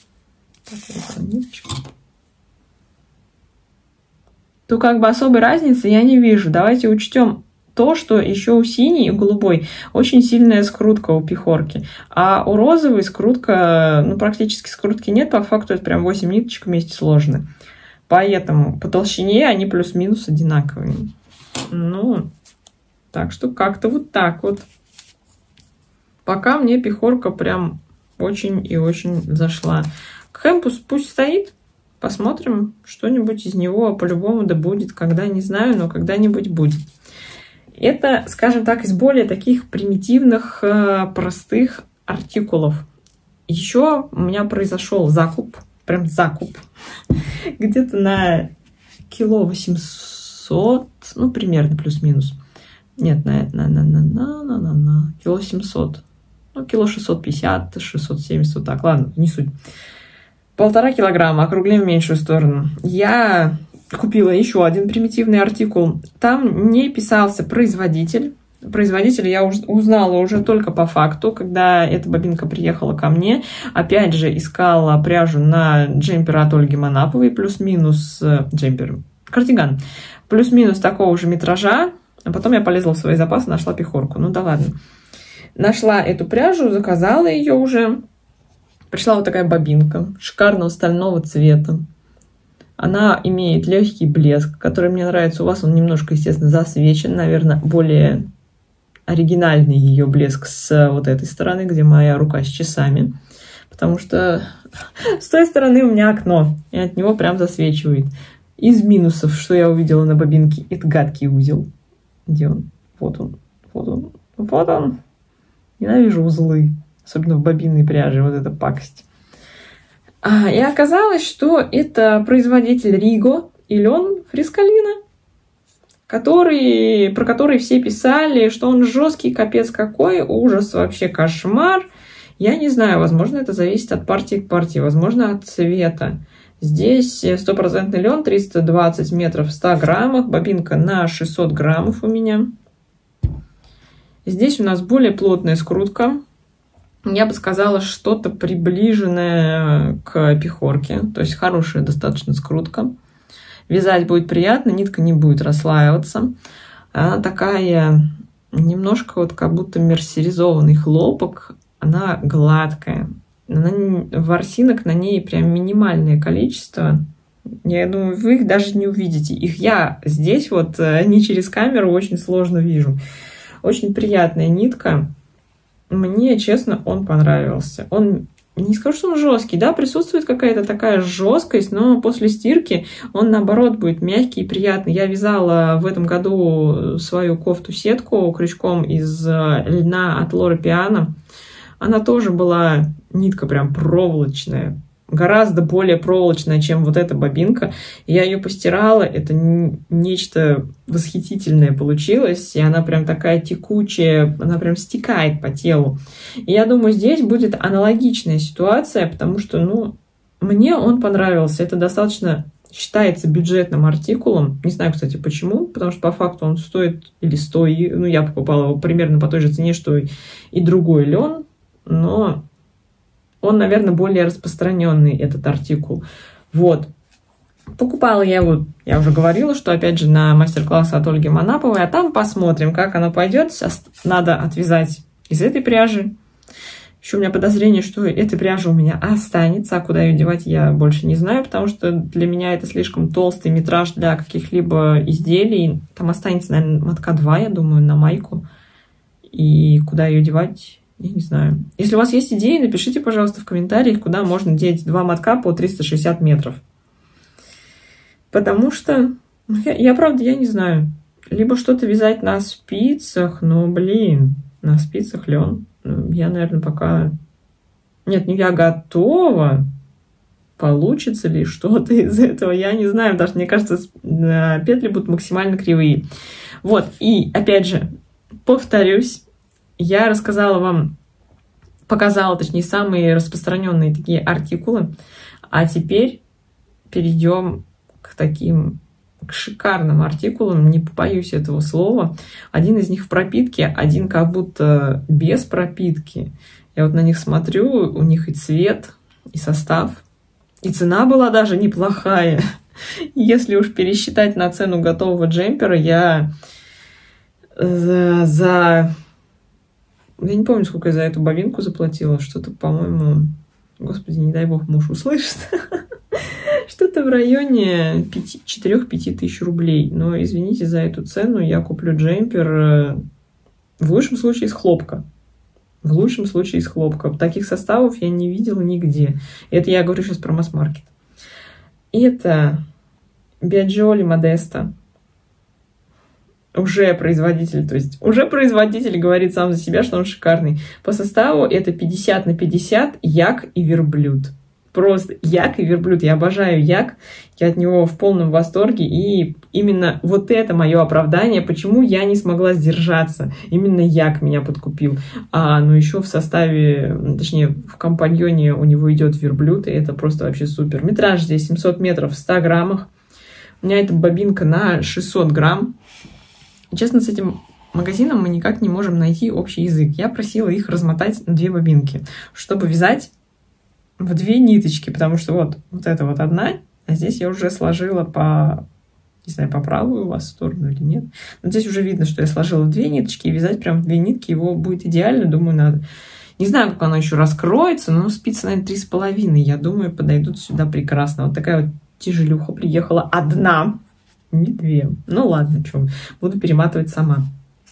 То как бы особой разницы я не вижу. Давайте учтем то, что еще у синей и голубой очень сильная скрутка у Пихорки, а у розовой скрутка, ну, практически скрутки нет, по факту это прям восемь ниточек вместе сложены. Поэтому по толщине они плюс-минус одинаковые. Ну, так что как-то вот так вот. Пока мне Пихорка прям очень и очень зашла. Хэмпус пусть стоит. Посмотрим, что-нибудь из него по-любому да будет, когда, не знаю, но когда-нибудь будет. Это, скажем так, из более таких примитивных, простых артикулов. Еще у меня произошел закуп, прям закуп, где-то на кило восемьсот, ну, примерно плюс-минус. Нет, на, на, на, на, на, на, на, на, кило семьсот, ну, кило шестьсот пятьдесят, шестьсот семьдесят, вот так, ладно, не суть. Полтора килограмма, округлим в меньшую сторону. Я купила еще один примитивный артикул. Там не писался производитель. Производителя я узнала уже только по факту, когда эта бобинка приехала ко мне. Опять же, искала пряжу на джемпер от Ольги Манаповой, плюс-минус джемпер, кардиган, плюс-минус такого же метража. А потом я полезла в свои запасы, нашла Пихорку. Ну да ладно. Нашла эту пряжу, заказала ее уже. Пришла вот такая бобинка шикарного стального цвета. Она имеет легкий блеск, который мне нравится. У вас он немножко, естественно, засвечен. Наверное, более оригинальный ее блеск с вот этой стороны, где моя рука с часами. Потому что с той стороны у меня окно, и от него прям засвечивает. Из минусов, что я увидела на бобинке, это гадкий узел. Где он? Вот он. Вот он. Вот он. Ненавижу узлы. Особенно в бобинной пряже. Вот эта пакость. А, и оказалось, что это производитель Риго Илон Фрискалина, который, про который все писали, что он жесткий, капец какой, ужас, вообще кошмар. Я не знаю, возможно, это зависит от партии к партии, возможно, от цвета. Здесь стопроцентный лен, триста двадцать метров в ста граммах, бобинка на шестьсот граммов у меня. Здесь у нас более плотная скрутка. Я бы сказала, что-то приближенное к пехорке, то есть хорошая достаточно скрутка. Вязать будет приятно, нитка не будет расслаиваться. Она такая немножко вот как будто мерсеризованный хлопок, она гладкая. Она, ворсинок на ней прям минимальное количество. Я думаю, вы их даже не увидите. Их я здесь вот не через камеру очень сложно вижу. Очень приятная нитка. Мне, честно, он понравился. Он, не скажу, что он жесткий, да, присутствует какая-то такая жесткость, но после стирки он, наоборот, будет мягкий и приятный. Я вязала в этом году свою кофту-сетку крючком из льна от Лора Пиано. Она тоже была нитка прям проволочная, гораздо более проволочная, чем вот эта бобинка. Я ее постирала, это нечто восхитительное получилось, и она прям такая текучая, она прям стекает по телу. И я думаю, здесь будет аналогичная ситуация, потому что, ну, мне он понравился. Это достаточно считается бюджетным артикулом. Не знаю, кстати, почему, потому что по факту он стоит или стоит, ну, я покупала его примерно по той же цене, что и другой лен, но он, наверное, более распространенный, этот артикул. Вот. Покупала я его, я уже говорила, что, опять же, на мастер-класс от Ольги Манаповой, а там посмотрим, как оно пойдет. Сейчас надо отвязать из этой пряжи. Еще у меня подозрение, что эта пряжа у меня останется, а куда ее девать, я больше не знаю, потому что для меня это слишком толстый метраж для каких-либо изделий. Там останется, наверное, мотка два, я думаю, на майку. И куда ее девать, я не знаю. Если у вас есть идеи, напишите, пожалуйста, в комментариях, куда можно деть два мотка по триста шестьдесят метров. Потому что, я, я правда, я не знаю. Либо что-то вязать на спицах, но, блин, на спицах лен. Я, наверное, пока... Нет, ну я готова. Получится ли что-то из этого, я не знаю. Потому что, мне кажется, петли будут максимально кривые. Вот, и, опять же, повторюсь, я рассказала вам, показала, точнее, самые распространенные такие артикулы. А теперь перейдем к таким... к шикарным артикулам, не побоюсь этого слова. Один из них в пропитке, один как будто без пропитки. Я вот на них смотрю, у них и цвет, и состав, и цена была даже неплохая. Если уж пересчитать на цену готового джемпера, я за... за... Я не помню, сколько я за эту бобинку заплатила. Что-то, по-моему... Господи, не дай бог, муж услышит. Что-то в районе четыре-пять тысяч рублей. Но, извините за эту цену, я куплю джемпер в лучшем случае из хлопка. В лучшем случае из хлопка. Таких составов я не видела нигде. Это я говорю сейчас про масс-маркет. Это Biagioli Modesto. Уже производитель, то есть уже производитель говорит сам за себя, что он шикарный. По составу это пятьдесят на пятьдесят як и верблюд. Просто як и верблюд. Я обожаю як. Я от него в полном восторге. И именно вот это мое оправдание, почему я не смогла сдержаться. Именно як меня подкупил. А, ну еще в составе, точнее, в компаньоне у него идет верблюд. И это просто вообще супер. Метраж здесь семьсот метров в ста граммах. У меня эта бобинка на шестьсот грамм. Честно, с этим магазином мы никак не можем найти общий язык. Я просила их размотать на две бобинки, чтобы вязать в две ниточки, потому что вот, вот это вот одна, а здесь я уже сложила по, не знаю, по правую у вас сторону или нет. Но здесь уже видно, что я сложила в две ниточки, и вязать прям в две нитки его будет идеально, думаю, надо. Не знаю, как оно еще раскроется, но спицы, наверное, три с половиной, я думаю, подойдут сюда прекрасно. Вот такая вот тяжелюха приехала одна. Не две. Ну ладно, что, буду перематывать сама.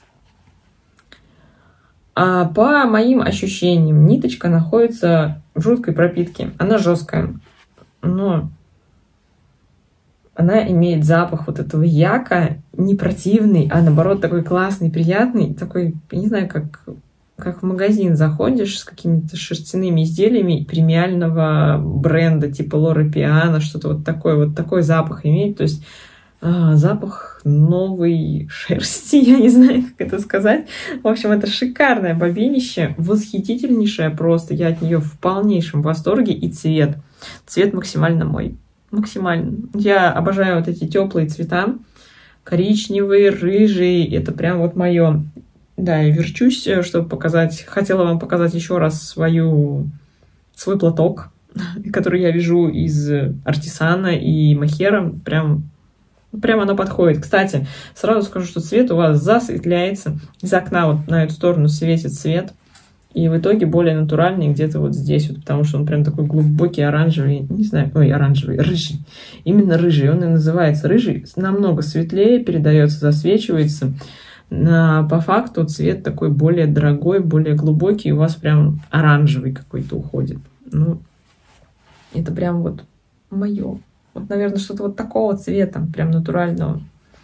А по моим ощущениям, ниточка находится в жуткой пропитке. Она жесткая, но Она имеет запах вот этого яка, не противный, а наоборот такой классный, приятный, такой, я не знаю, как, как в магазин заходишь с какими-то шерстяными изделиями премиального бренда, типа Лора Пиано, что-то вот такое, вот такой запах имеет, то есть а, запах новой шерсти, я не знаю, как это сказать. В общем, это шикарное бобинище, восхитительнейшее просто, я от нее в полнейшем восторге, и цвет, цвет максимально мой. Максимально. Я обожаю вот эти теплые цвета. Коричневые, рыжие. Это прям вот мое. Да, я верчусь, чтобы показать. Хотела вам показать еще раз свою, свой платок, который я вяжу из артисана и мохера. Прям, прям оно подходит. Кстати, сразу скажу, что цвет у вас засветляется. Из окна вот на эту сторону светит свет. И в итоге более натуральный где-то вот здесь, вот, потому что он прям такой глубокий, оранжевый, не знаю, ой, оранжевый, рыжий. Именно рыжий, он и называется рыжий, намного светлее, передается, засвечивается. На, по факту цвет такой более дорогой, более глубокий, у вас прям оранжевый какой-то уходит. Ну, это прям вот мое. Вот, наверное, что-то вот такого цвета, прям натурального.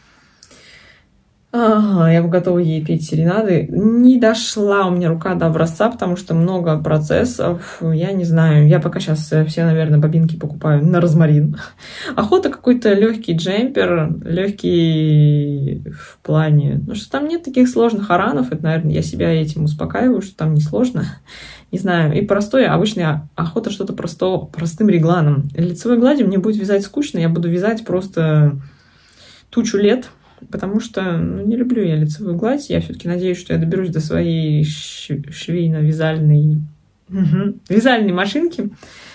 Ага, я бы готова ей петь серенады. Не дошла у меня рука до образца, потому что много процессов. Я не знаю. Я пока сейчас все, наверное, бобинки покупаю на розмарин. Охота какой-то легкий джемпер, легкий в плане... Ну, что там нет таких сложных аранов. Это, наверное, я себя этим успокаиваю, что там не сложно. Не знаю. И простой, обычная охота что-то просто, простым регланом. Лицевой гладью мне будет вязать скучно. Я буду вязать просто тучу лет. Потому что ну, не люблю я лицевую гладь. Я все-таки надеюсь, что я доберусь до своей швейно-вязальной угу. вязальной машинки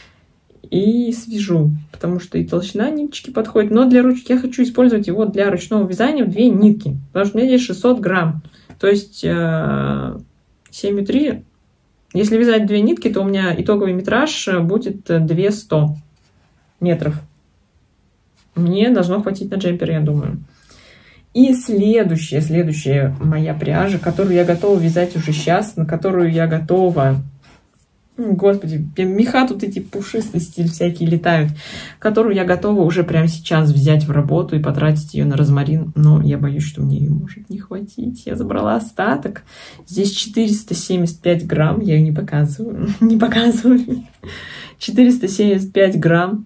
и свяжу. Потому что и толщина ниточки подходит. Но для ручки я хочу использовать его для ручного вязания в две нитки. Потому что у меня здесь шестьсот грамм. То есть семь и три. Если вязать две нитки, то у меня итоговый метраж будет двести метров. Мне должно хватить на джемпер, я думаю. И следующая, следующая моя пряжа, которую я готова вязать уже сейчас, на которую я готова... Господи, меха тут эти пушистости всякие летают. Которую я готова уже прямо сейчас взять в работу и потратить ее на розмарин. Но я боюсь, что мне ее может не хватить. Я забрала остаток. Здесь четыреста семьдесят пять грамм. Я ее не показываю. Не показываю. четыреста семьдесят пять грамм.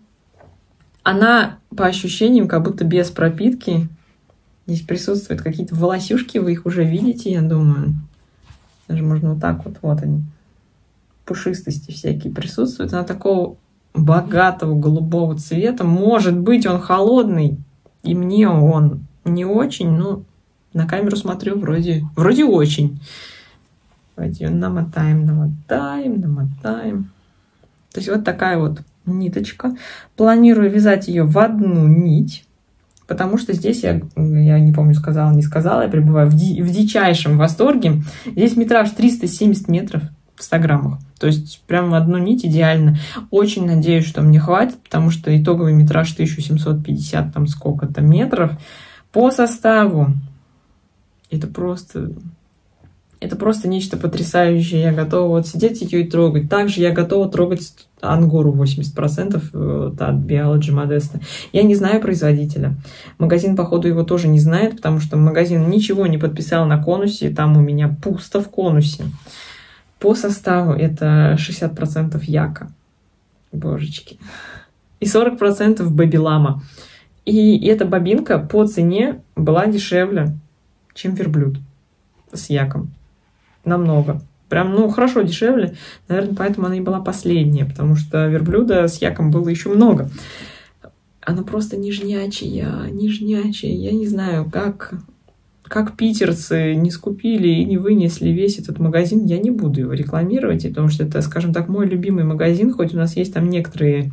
Она, по ощущениям, как будто без пропитки. Здесь присутствуют какие-то волосюшки, вы их уже видите, я думаю. Даже можно вот так вот, вот они. Пушистости всякие присутствуют. Она такого богатого голубого цвета. Может быть, он холодный, и мне он не очень, но на камеру смотрю, вроде, вроде очень. Давайте ее намотаем, намотаем, намотаем. То есть вот такая вот ниточка. Планирую вязать ее в одну нить. Потому что здесь, я, я не помню, сказала, не сказала, я пребываю в, ди, в дичайшем восторге. Здесь метраж триста семьдесят метров в ста граммах. То есть прям одну нить идеально. Очень надеюсь, что мне хватит, потому что итоговый метраж тысяча семьсот пятьдесят там сколько-то метров. По составу это просто... Это просто нечто потрясающее. Я готова вот сидеть ее и трогать. Также я готова трогать ангору восемьдесят процентов от Biology Modesta. Я не знаю производителя. Магазин, походу, его тоже не знает, потому что магазин ничего не подписал на конусе. Там у меня пусто в конусе. По составу это шестьдесят процентов яка. Божечки. И сорок процентов бабилама. И эта бобинка по цене была дешевле, чем верблюд с яком. Намного. Прям, ну, хорошо дешевле. Наверное, поэтому она и была последняя, потому что верблюда с яком было еще много. Она просто нежнячая, нежнячая. Я не знаю, как, как питерцы не скупили и не вынесли весь этот магазин. Я не буду его рекламировать, потому что это, скажем так, мой любимый магазин, хоть у нас есть там некоторые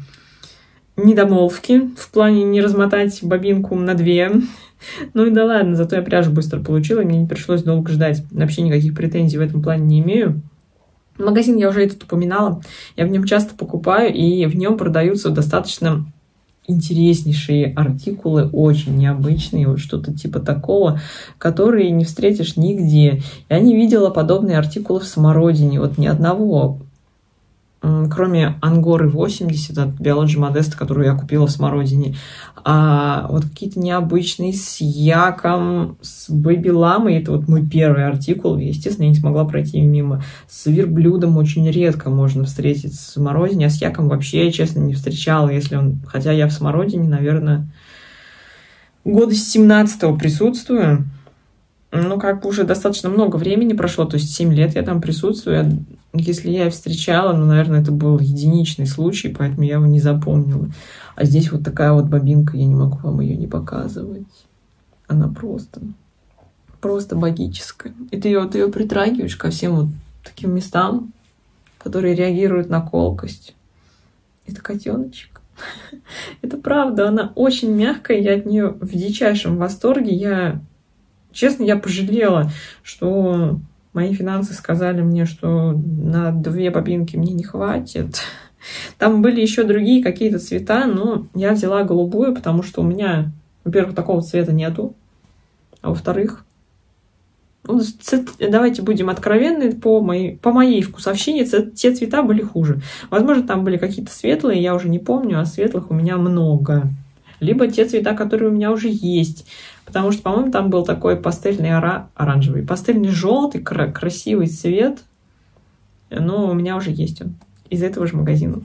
недомолвки в плане не размотать бобинку на две. Ну и да ладно, зато я пряжу быстро получила, мне не пришлось долго ждать. Вообще никаких претензий в этом плане не имею. Магазин я уже этот упоминала, я в нем часто покупаю, и в нем продаются достаточно интереснейшие артикулы, очень необычные, вот что-то типа такого, которые не встретишь нигде. Я не видела подобные артикулы в Смородине, вот ни одного. кроме Ангоры восемьдесят от Biology Modesta, которую я купила в Смородине, а вот какие-то необычные с яком, с бэби-ламой, это вот мой первый артикул, естественно, я не смогла пройти мимо. С верблюдом очень редко можно встретить в Смородине, а с яком вообще я, честно, не встречала, если он, хотя я в Смородине, наверное, года с семнадцатого присутствую. Ну, как бы уже достаточно много времени прошло, то есть семь лет я там присутствую. Если я встречала, ну, наверное, это был единичный случай, поэтому я его не запомнила. А здесь вот такая вот бобинка, я не могу вам ее не показывать. Она просто, просто магическая. И ты ее, ты ее притрагиваешь ко всем вот таким местам, которые реагируют на колкость. Это котеночек. Это правда, она очень мягкая, я от нее в дичайшем восторге. Я... Честно, я пожалела, что мои финансы сказали мне, что на две бобинки мне не хватит. Там были еще другие какие-то цвета, но я взяла голубую, потому что у меня, во-первых, такого цвета нету, а во-вторых, ну, давайте будем откровенны, по моей, по моей вкусовщине те цвета были хуже. Возможно, там были какие-то светлые, я уже не помню, а светлых у меня много. Либо те цвета, которые у меня уже есть. Потому что, по-моему, там был такой пастельный ора... оранжевый, пастельный желтый, кра- красивый цвет. Но у меня уже есть он. Из этого же магазина.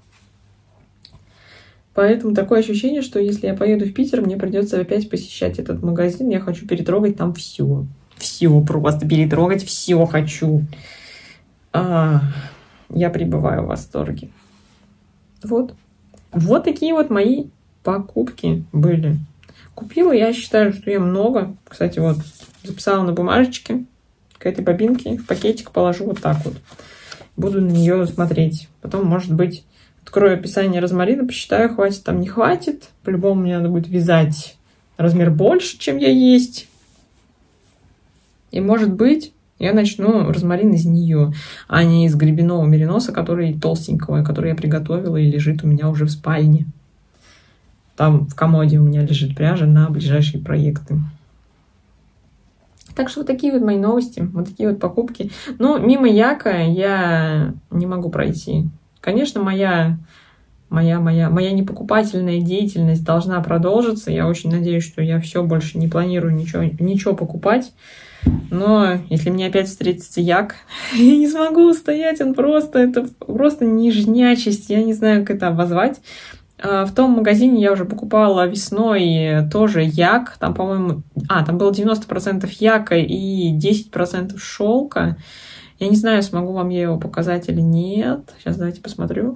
Поэтому такое ощущение, что если я поеду в Питер, мне придется опять посещать этот магазин. Я хочу перетрогать там все. Все просто перетрогать, все хочу. А, я пребываю в восторге. Вот. Вот такие вот мои покупки были. Купила, я считаю, что я много. Кстати, вот записала на бумажечке к этой бобинке. В пакетик положу вот так вот. Буду на нее смотреть. Потом, может быть, открою описание розмарина, посчитаю, хватит там, не хватит. По-любому мне надо будет вязать размер больше, чем я есть. И, может быть, я начну розмарин из нее, а не из гребенного мериноса, который толстенького, который я приготовила и лежит у меня уже в спальне. Там в комоде у меня лежит пряжа на ближайшие проекты. Так что вот такие вот мои новости, вот такие вот покупки. Но мимо яка я не могу пройти. Конечно, моя, моя, моя, моя непокупательная деятельность должна продолжиться. Я очень надеюсь, что я все больше не планирую ничего, ничего покупать. Но если мне опять встретится як, я не смогу устоять. Он просто, это просто нежнячесть. Я не знаю, как это обозвать. В том магазине я уже покупала весной тоже як. Там, по-моему... А, там было девяносто процентов яка и десять процентов шелка. Я не знаю, смогу вам я его показать или нет. Сейчас давайте посмотрю.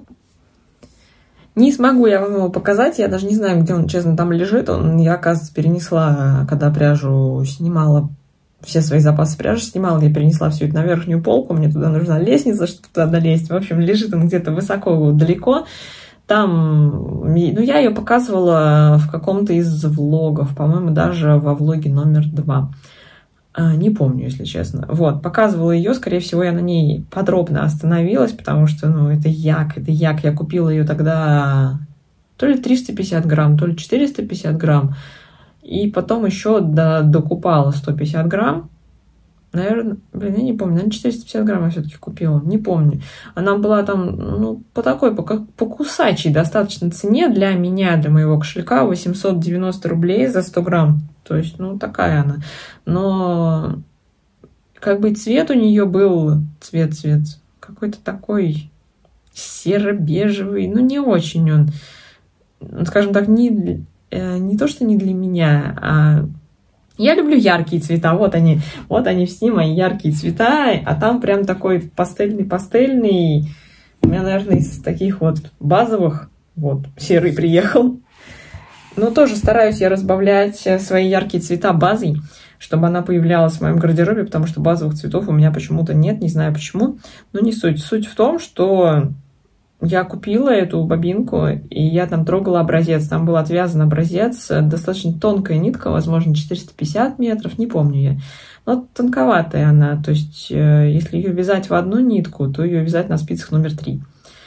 Не смогу я вам его показать. Я даже не знаю, где он, честно, там лежит. Он, я, оказывается, перенесла, когда пряжу снимала, все свои запасы пряжи снимала, я перенесла все это на верхнюю полку. Мне туда нужна лестница, чтобы туда долезть. В общем, лежит он где-то высоко, далеко. Там, ну, я ее показывала в каком-то из влогов, по-моему, даже во влоге номер два. А, не помню, если честно. Вот, показывала ее, скорее всего, я на ней подробно остановилась, потому что, ну, это як, это як. Я купила ее тогда то ли триста пятьдесят грамм, то ли четыреста пятьдесят грамм. И потом еще до, докупала сто пятьдесят грамм. Наверное, блин, я не помню, наверное, четыреста пятьдесят грамм я все-таки купила, не помню. Она была там, ну, по такой, по, по кусачей достаточно цене для меня, для моего кошелька, восемьсот девяносто рублей за сто грамм. То есть, ну, такая она. Но, как бы, цвет у нее был, цвет-цвет, какой-то такой серо-бежевый, ну, не очень он, скажем так, не, не то, что не для меня, а... Я люблю яркие цвета, вот они, вот они все мои яркие цвета, а там прям такой пастельный-пастельный, у меня, наверное, из таких вот базовых, вот, серый приехал. Но тоже стараюсь я разбавлять свои яркие цвета базой, чтобы она появлялась в моем гардеробе, потому что базовых цветов у меня почему-то нет, не знаю почему, но не суть. Суть в том, что... Я купила эту бобинку, и я там трогала образец. Там был отвязан образец, достаточно тонкая нитка, возможно, четыреста пятьдесят метров, не помню я. Но тонковатая она, то есть если ее вязать в одну нитку, то ее вязать на спицах номер три.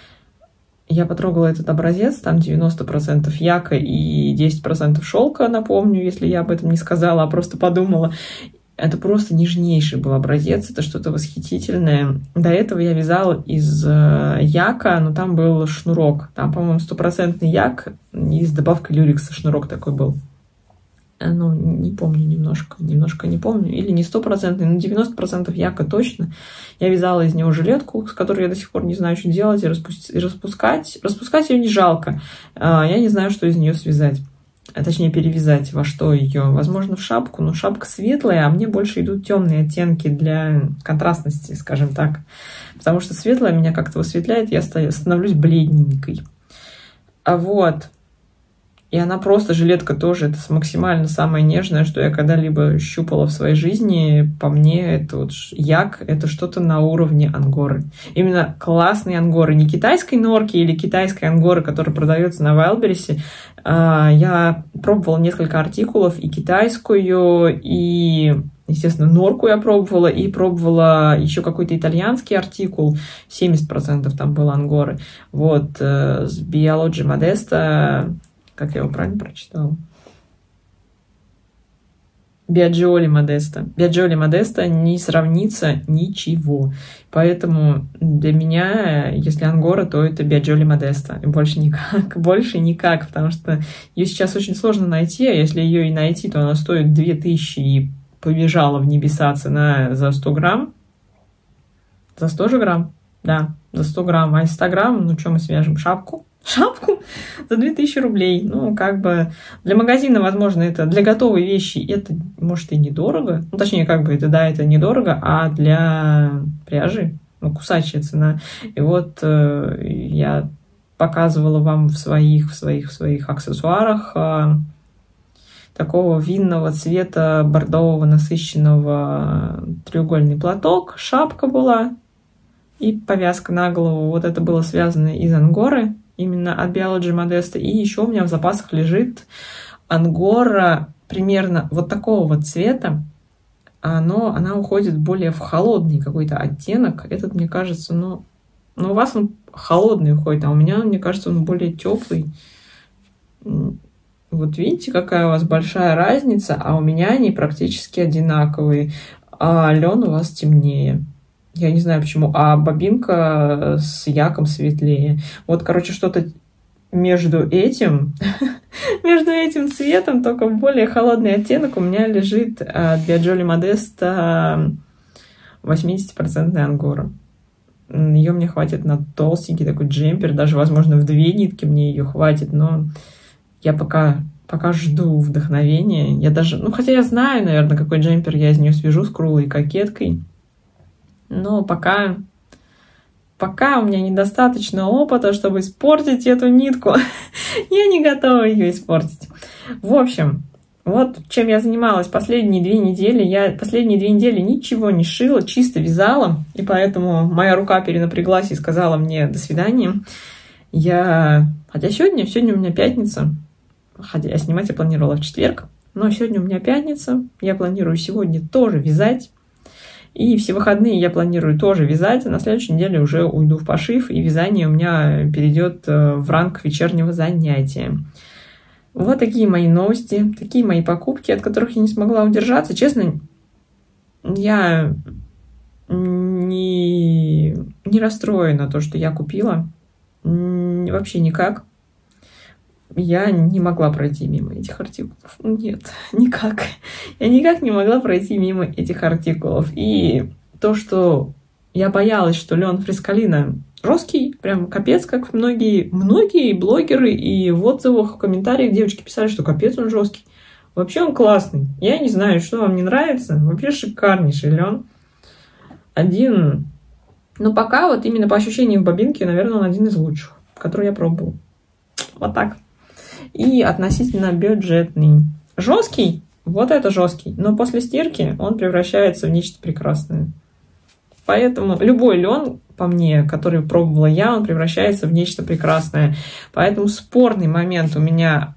Я потрогала этот образец, там девяносто процентов яка и десять процентов шелка, напомню, если я об этом не сказала, а просто подумала. Это просто нежнейший был образец, это что-то восхитительное. До этого я вязала из яка, но там был шнурок. Там, по-моему, стопроцентный як и с добавкой люрекса шнурок такой был. Ну, не помню немножко, немножко не помню. Или не стопроцентный, но девяносто процентов яка точно. Я вязала из него жилетку, с которой я до сих пор не знаю, что делать, и распускать. Распускать ее не жалко. Я не знаю, что из нее связать. А точнее, перевязать во что ее. Возможно, в шапку, но шапка светлая, а мне больше идут темные оттенки для контрастности, скажем так. Потому что светлая меня как-то высветляет, я становлюсь бледненькой. А вот... И она просто, жилетка тоже, это максимально самое нежное, что я когда-либо щупала в своей жизни. По мне, это вот як, это что-то на уровне ангоры. Именно классные ангоры. Не китайской норки или китайской ангоры, которая продается на Вайлдберрисе. Я пробовала несколько артикулов, и китайскую, и, естественно, норку я пробовала, и пробовала еще какой-то итальянский артикул. семьдесят процентов там было ангоры. Вот, с Biology Modesta... Как я его правильно прочитала? Biaggioli Modesta. Biaggioli Modesta не сравнится ничего. Поэтому для меня, если ангора, то это Biaggioli Modesta. И больше никак. Больше никак, потому что ее сейчас очень сложно найти, а если ее и найти, то она стоит две тысячи и побежала в небеса цена за сто грамм. За сто же грамм? Да, за сто грамм. А сто грамм, ну что мы свяжем? Шапку? Шапку за две тысячи рублей. Ну, как бы для магазина, возможно, это для готовой вещи это, может, и недорого. Ну, точнее, как бы это, да, это недорого, а для пряжи, ну, кусачая цена. И вот э, я показывала вам в своих, в своих, в своих аксессуарах э, такого винного цвета, бордового, насыщенного треугольный платок. Шапка была и повязка на голову. Вот это было связано из ангоры. Именно от Biology Modesta. И еще у меня в запасах лежит ангора примерно вот такого вот цвета. Но она уходит более в холодный какой-то оттенок. Этот, мне кажется, ну, ну, у вас он холодный уходит, а у меня, мне кажется, он более теплый. Вот видите, какая у вас большая разница, а у меня они практически одинаковые. А лен у вас темнее. Я не знаю почему, а бобинка с яком светлее. Вот, короче, что-то между этим, между этим цветом, только более холодный оттенок у меня лежит от Biaggioli Modesta восьмидесятипроцентная ангора. Ее мне хватит на толстенький такой джемпер, даже, возможно, в две нитки мне ее хватит, но я пока... Пока жду вдохновения. Я даже... Ну, хотя я знаю, наверное, какой джемпер я из нее свяжу с круглой кокеткой. Но пока, пока у меня недостаточно опыта, чтобы испортить эту нитку. Я не готова ее испортить. В общем, вот чем я занималась последние две недели. Я последние две недели ничего не шила, чисто вязала. И поэтому моя рука перенапряглась и сказала мне «до свидания». Я... Хотя сегодня, сегодня у меня пятница. Хотя снимать я планировала в четверг. Но сегодня у меня пятница. Я планирую сегодня тоже вязать. И все выходные я планирую тоже вязать, а на следующей неделе уже уйду в пошив, и вязание у меня перейдет в ранг вечернего занятия. Вот такие мои новости, такие мои покупки, от которых я не смогла удержаться. Честно, я не, не расстроена то, что я купила. Вообще никак. Я не могла пройти мимо этих артикулов. Нет, никак. Я никак не могла пройти мимо этих артикулов. И то, что я боялась, что лен Фрискалина жесткий, прям капец, как многие, многие блогеры и в отзывах, в комментариях девочки писали, что капец он жесткий. Вообще он классный. Я не знаю, что вам не нравится. Вообще шикарнейший лен. Один... Ну, пока вот именно по ощущениям в бобинке, наверное, он один из лучших, который я пробовала. Вот так. И относительно бюджетный. Жесткий, вот это жесткий, но после стирки он превращается в нечто прекрасное. Поэтому любой лен, по мне, который пробовала я, он превращается в нечто прекрасное. Поэтому спорный момент у меня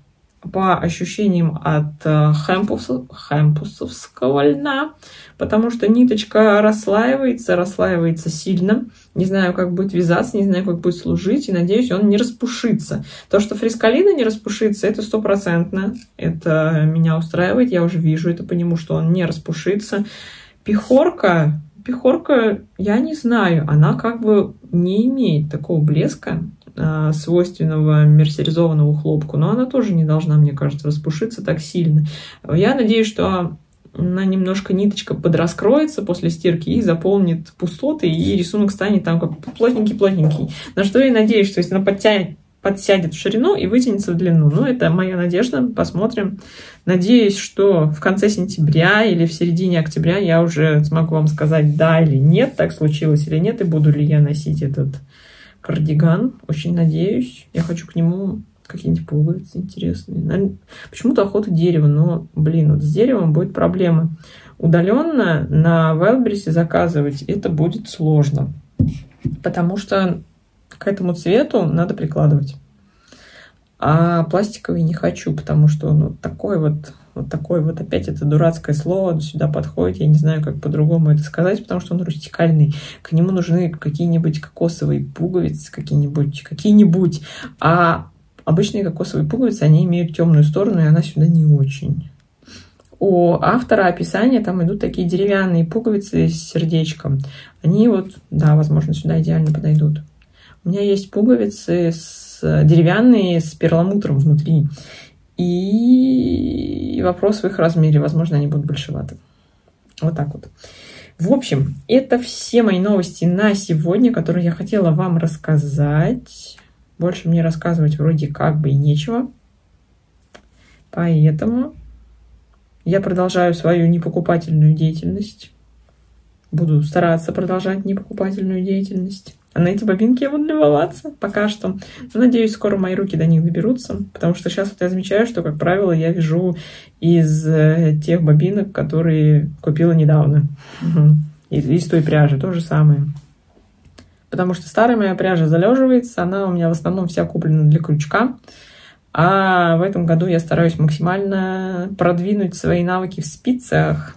по ощущениям от хэмпусов, хэмпусовского льна, потому что ниточка расслаивается, расслаивается сильно. Не знаю, как будет вязаться, не знаю, как будет служить, и надеюсь, он не распушится. То, что фрисколина не распушится, это стопроцентно. Это меня устраивает, я уже вижу это по нему, что он не распушится. Пехорка, пехорка, я не знаю, она как бы не имеет такого блеска, свойственного мерсеризованному хлопку, но она тоже не должна, мне кажется, распушиться так сильно. Я надеюсь, что она немножко ниточка подраскроется после стирки и заполнит пустоты, и рисунок станет там как плотненький-плотненький. На что я надеюсь, что если она подтянет, подсядет в ширину и вытянется в длину. Ну, это моя надежда, посмотрим. Надеюсь, что в конце сентября или в середине октября я уже смогу вам сказать, да или нет, так случилось или нет, и буду ли я носить этот кардиган. Очень надеюсь. Я хочу к нему какие-нибудь пуговицы интересные. Почему-то охота дерева, но, блин, вот с деревом будет проблема. Удаленно на Wildberries заказывать это будет сложно, потому что к этому цвету надо прикладывать. А пластиковый не хочу, потому что он вот такой вот, вот такой вот, опять это дурацкое слово сюда подходит. Я не знаю, как по-другому это сказать, потому что он рустикальный. К нему нужны какие-нибудь кокосовые пуговицы, какие-нибудь, какие-нибудь. А обычные кокосовые пуговицы, они имеют темную сторону, и она сюда не очень. У автора описания там идут такие деревянные пуговицы с сердечком. Они вот, да, возможно, сюда идеально подойдут. У меня есть пуговицы с, деревянные с перламутром внутри. И вопрос в их размере. Возможно, они будут большеваты. Вот так вот. В общем, это все мои новости на сегодня, которые я хотела вам рассказать. Больше мне рассказывать вроде как бы и нечего. Поэтому я продолжаю свою непокупательную деятельность. Буду стараться продолжать непокупательную деятельность. А на эти бобинки я буду любоваться пока что. Но, надеюсь, скоро мои руки до них доберутся. Потому что сейчас вот я замечаю, что, как правило, я вяжу из тех бобинок, которые купила недавно. Из, из той пряжи. То же самое. Потому что старая моя пряжа залеживается. Она у меня в основном вся куплена для крючка. А в этом году я стараюсь максимально продвинуть свои навыки в спицах.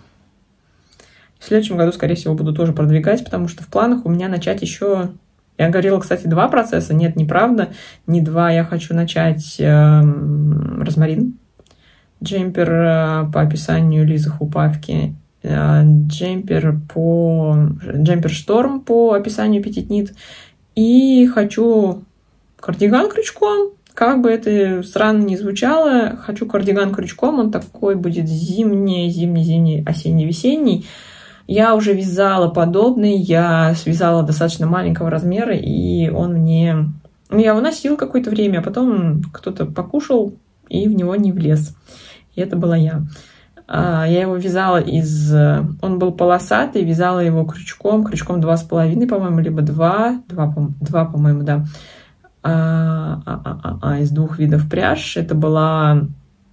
В следующем году, скорее всего, буду тоже продвигать, потому что в планах у меня начать еще... Я говорила, кстати, два процесса. Нет, неправда. Не два. Я хочу начать э, розмарин. Джемпер э, по описанию Лизы Хупавки. Э, джемпер по... Джемпер Шторм по описанию Petit Knit. И хочу кардиган крючком. Как бы это странно ни звучало, хочу кардиган крючком. Он такой будет зимний, зимний, зимний, осенний, весенний. Я уже вязала подобный, я связала достаточно маленького размера, и он мне... Я его носила какое-то время, а потом кто-то покушал и в него не влез. И это была я. Я его вязала из... Он был полосатый, вязала его крючком, крючком два с половиной, по-моему, либо два, два, два, по-моему, да. А, а, а, а, из двух видов пряж. Это была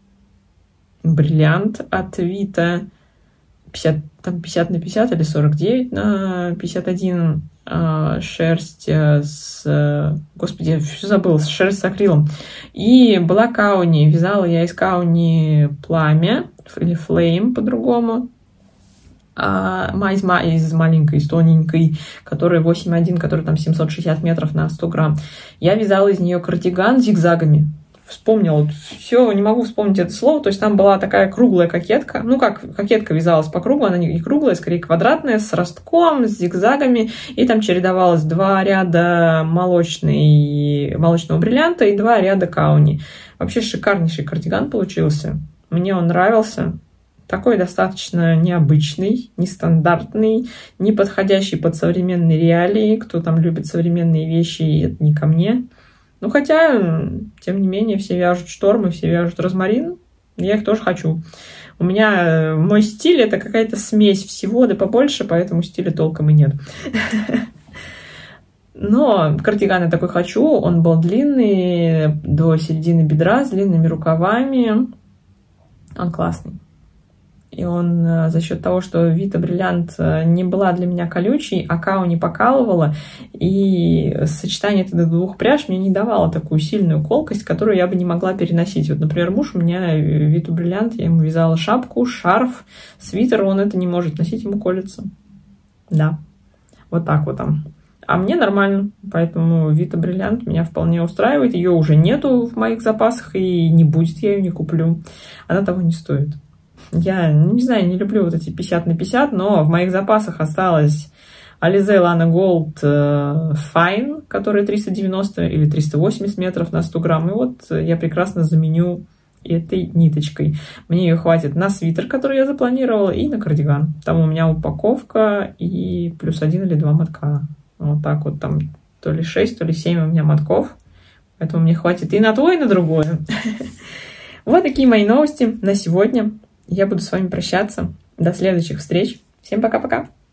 бриллиант от Вита, пятьдесят, там пятьдесят на пятьдесят или сорок девять на пятьдесят один, а, шерсть с... Господи, все забыла, шерсть с акрилом. И была кауни. Вязала я из кауни пламя, или флейм по-другому. А, из, из маленькой, из тоненькой, которая восемь один, которая там семьсот шестьдесят метров на сто грамм. Я вязала из нее кардиган зигзагами. Вспомнила, все, не могу вспомнить это слово. То есть там была такая круглая кокетка. Ну как, кокетка вязалась по кругу, она не круглая, скорее квадратная, с ростком, с зигзагами. И там чередовалось два ряда молочный, молочного бриллианта и два ряда кауни. Вообще шикарнейший кардиган получился. Мне он нравился. Такой достаточно необычный, нестандартный, не подходящий под современные реалии. Кто там любит современные вещи, это не ко мне. Ну, хотя, тем не менее, все вяжут штормы, все вяжут розмарин. Я их тоже хочу. У меня мой стиль — это какая-то смесь всего, да побольше, поэтому стиля толком и нет. Но кардиган я такой хочу. Он был длинный, до середины бедра, с длинными рукавами. Он классный. И он за счет того, что Vita Brilliant не была для меня колючей, а кау не покалывала, и сочетание этих двух пряж мне не давало такую сильную колкость, которую я бы не могла переносить. Вот, например, муж у меня Vita Brilliant, я ему вязала шапку, шарф, свитер, он это не может носить, ему колется. Да, вот так вот там. А мне нормально, поэтому Vita Brilliant меня вполне устраивает. Ее уже нету в моих запасах, и не будет, я ее не куплю. Она того не стоит. Я, не знаю, не люблю вот эти пятьдесят на пятьдесят, но в моих запасах осталась Alize Lana Gold Fine, которая триста девяносто или триста восемьдесят метров на сто грамм. И вот я прекрасно заменю этой ниточкой. Мне ее хватит на свитер, который я запланировала, и на кардиган. Там у меня упаковка и плюс один или два мотка. Вот так вот там то ли шесть, то ли семь у меня мотков. Поэтому мне хватит и на то, и на другое. Вот такие мои новости на сегодня. Я буду с вами прощаться. До следующих встреч. Всем пока-пока.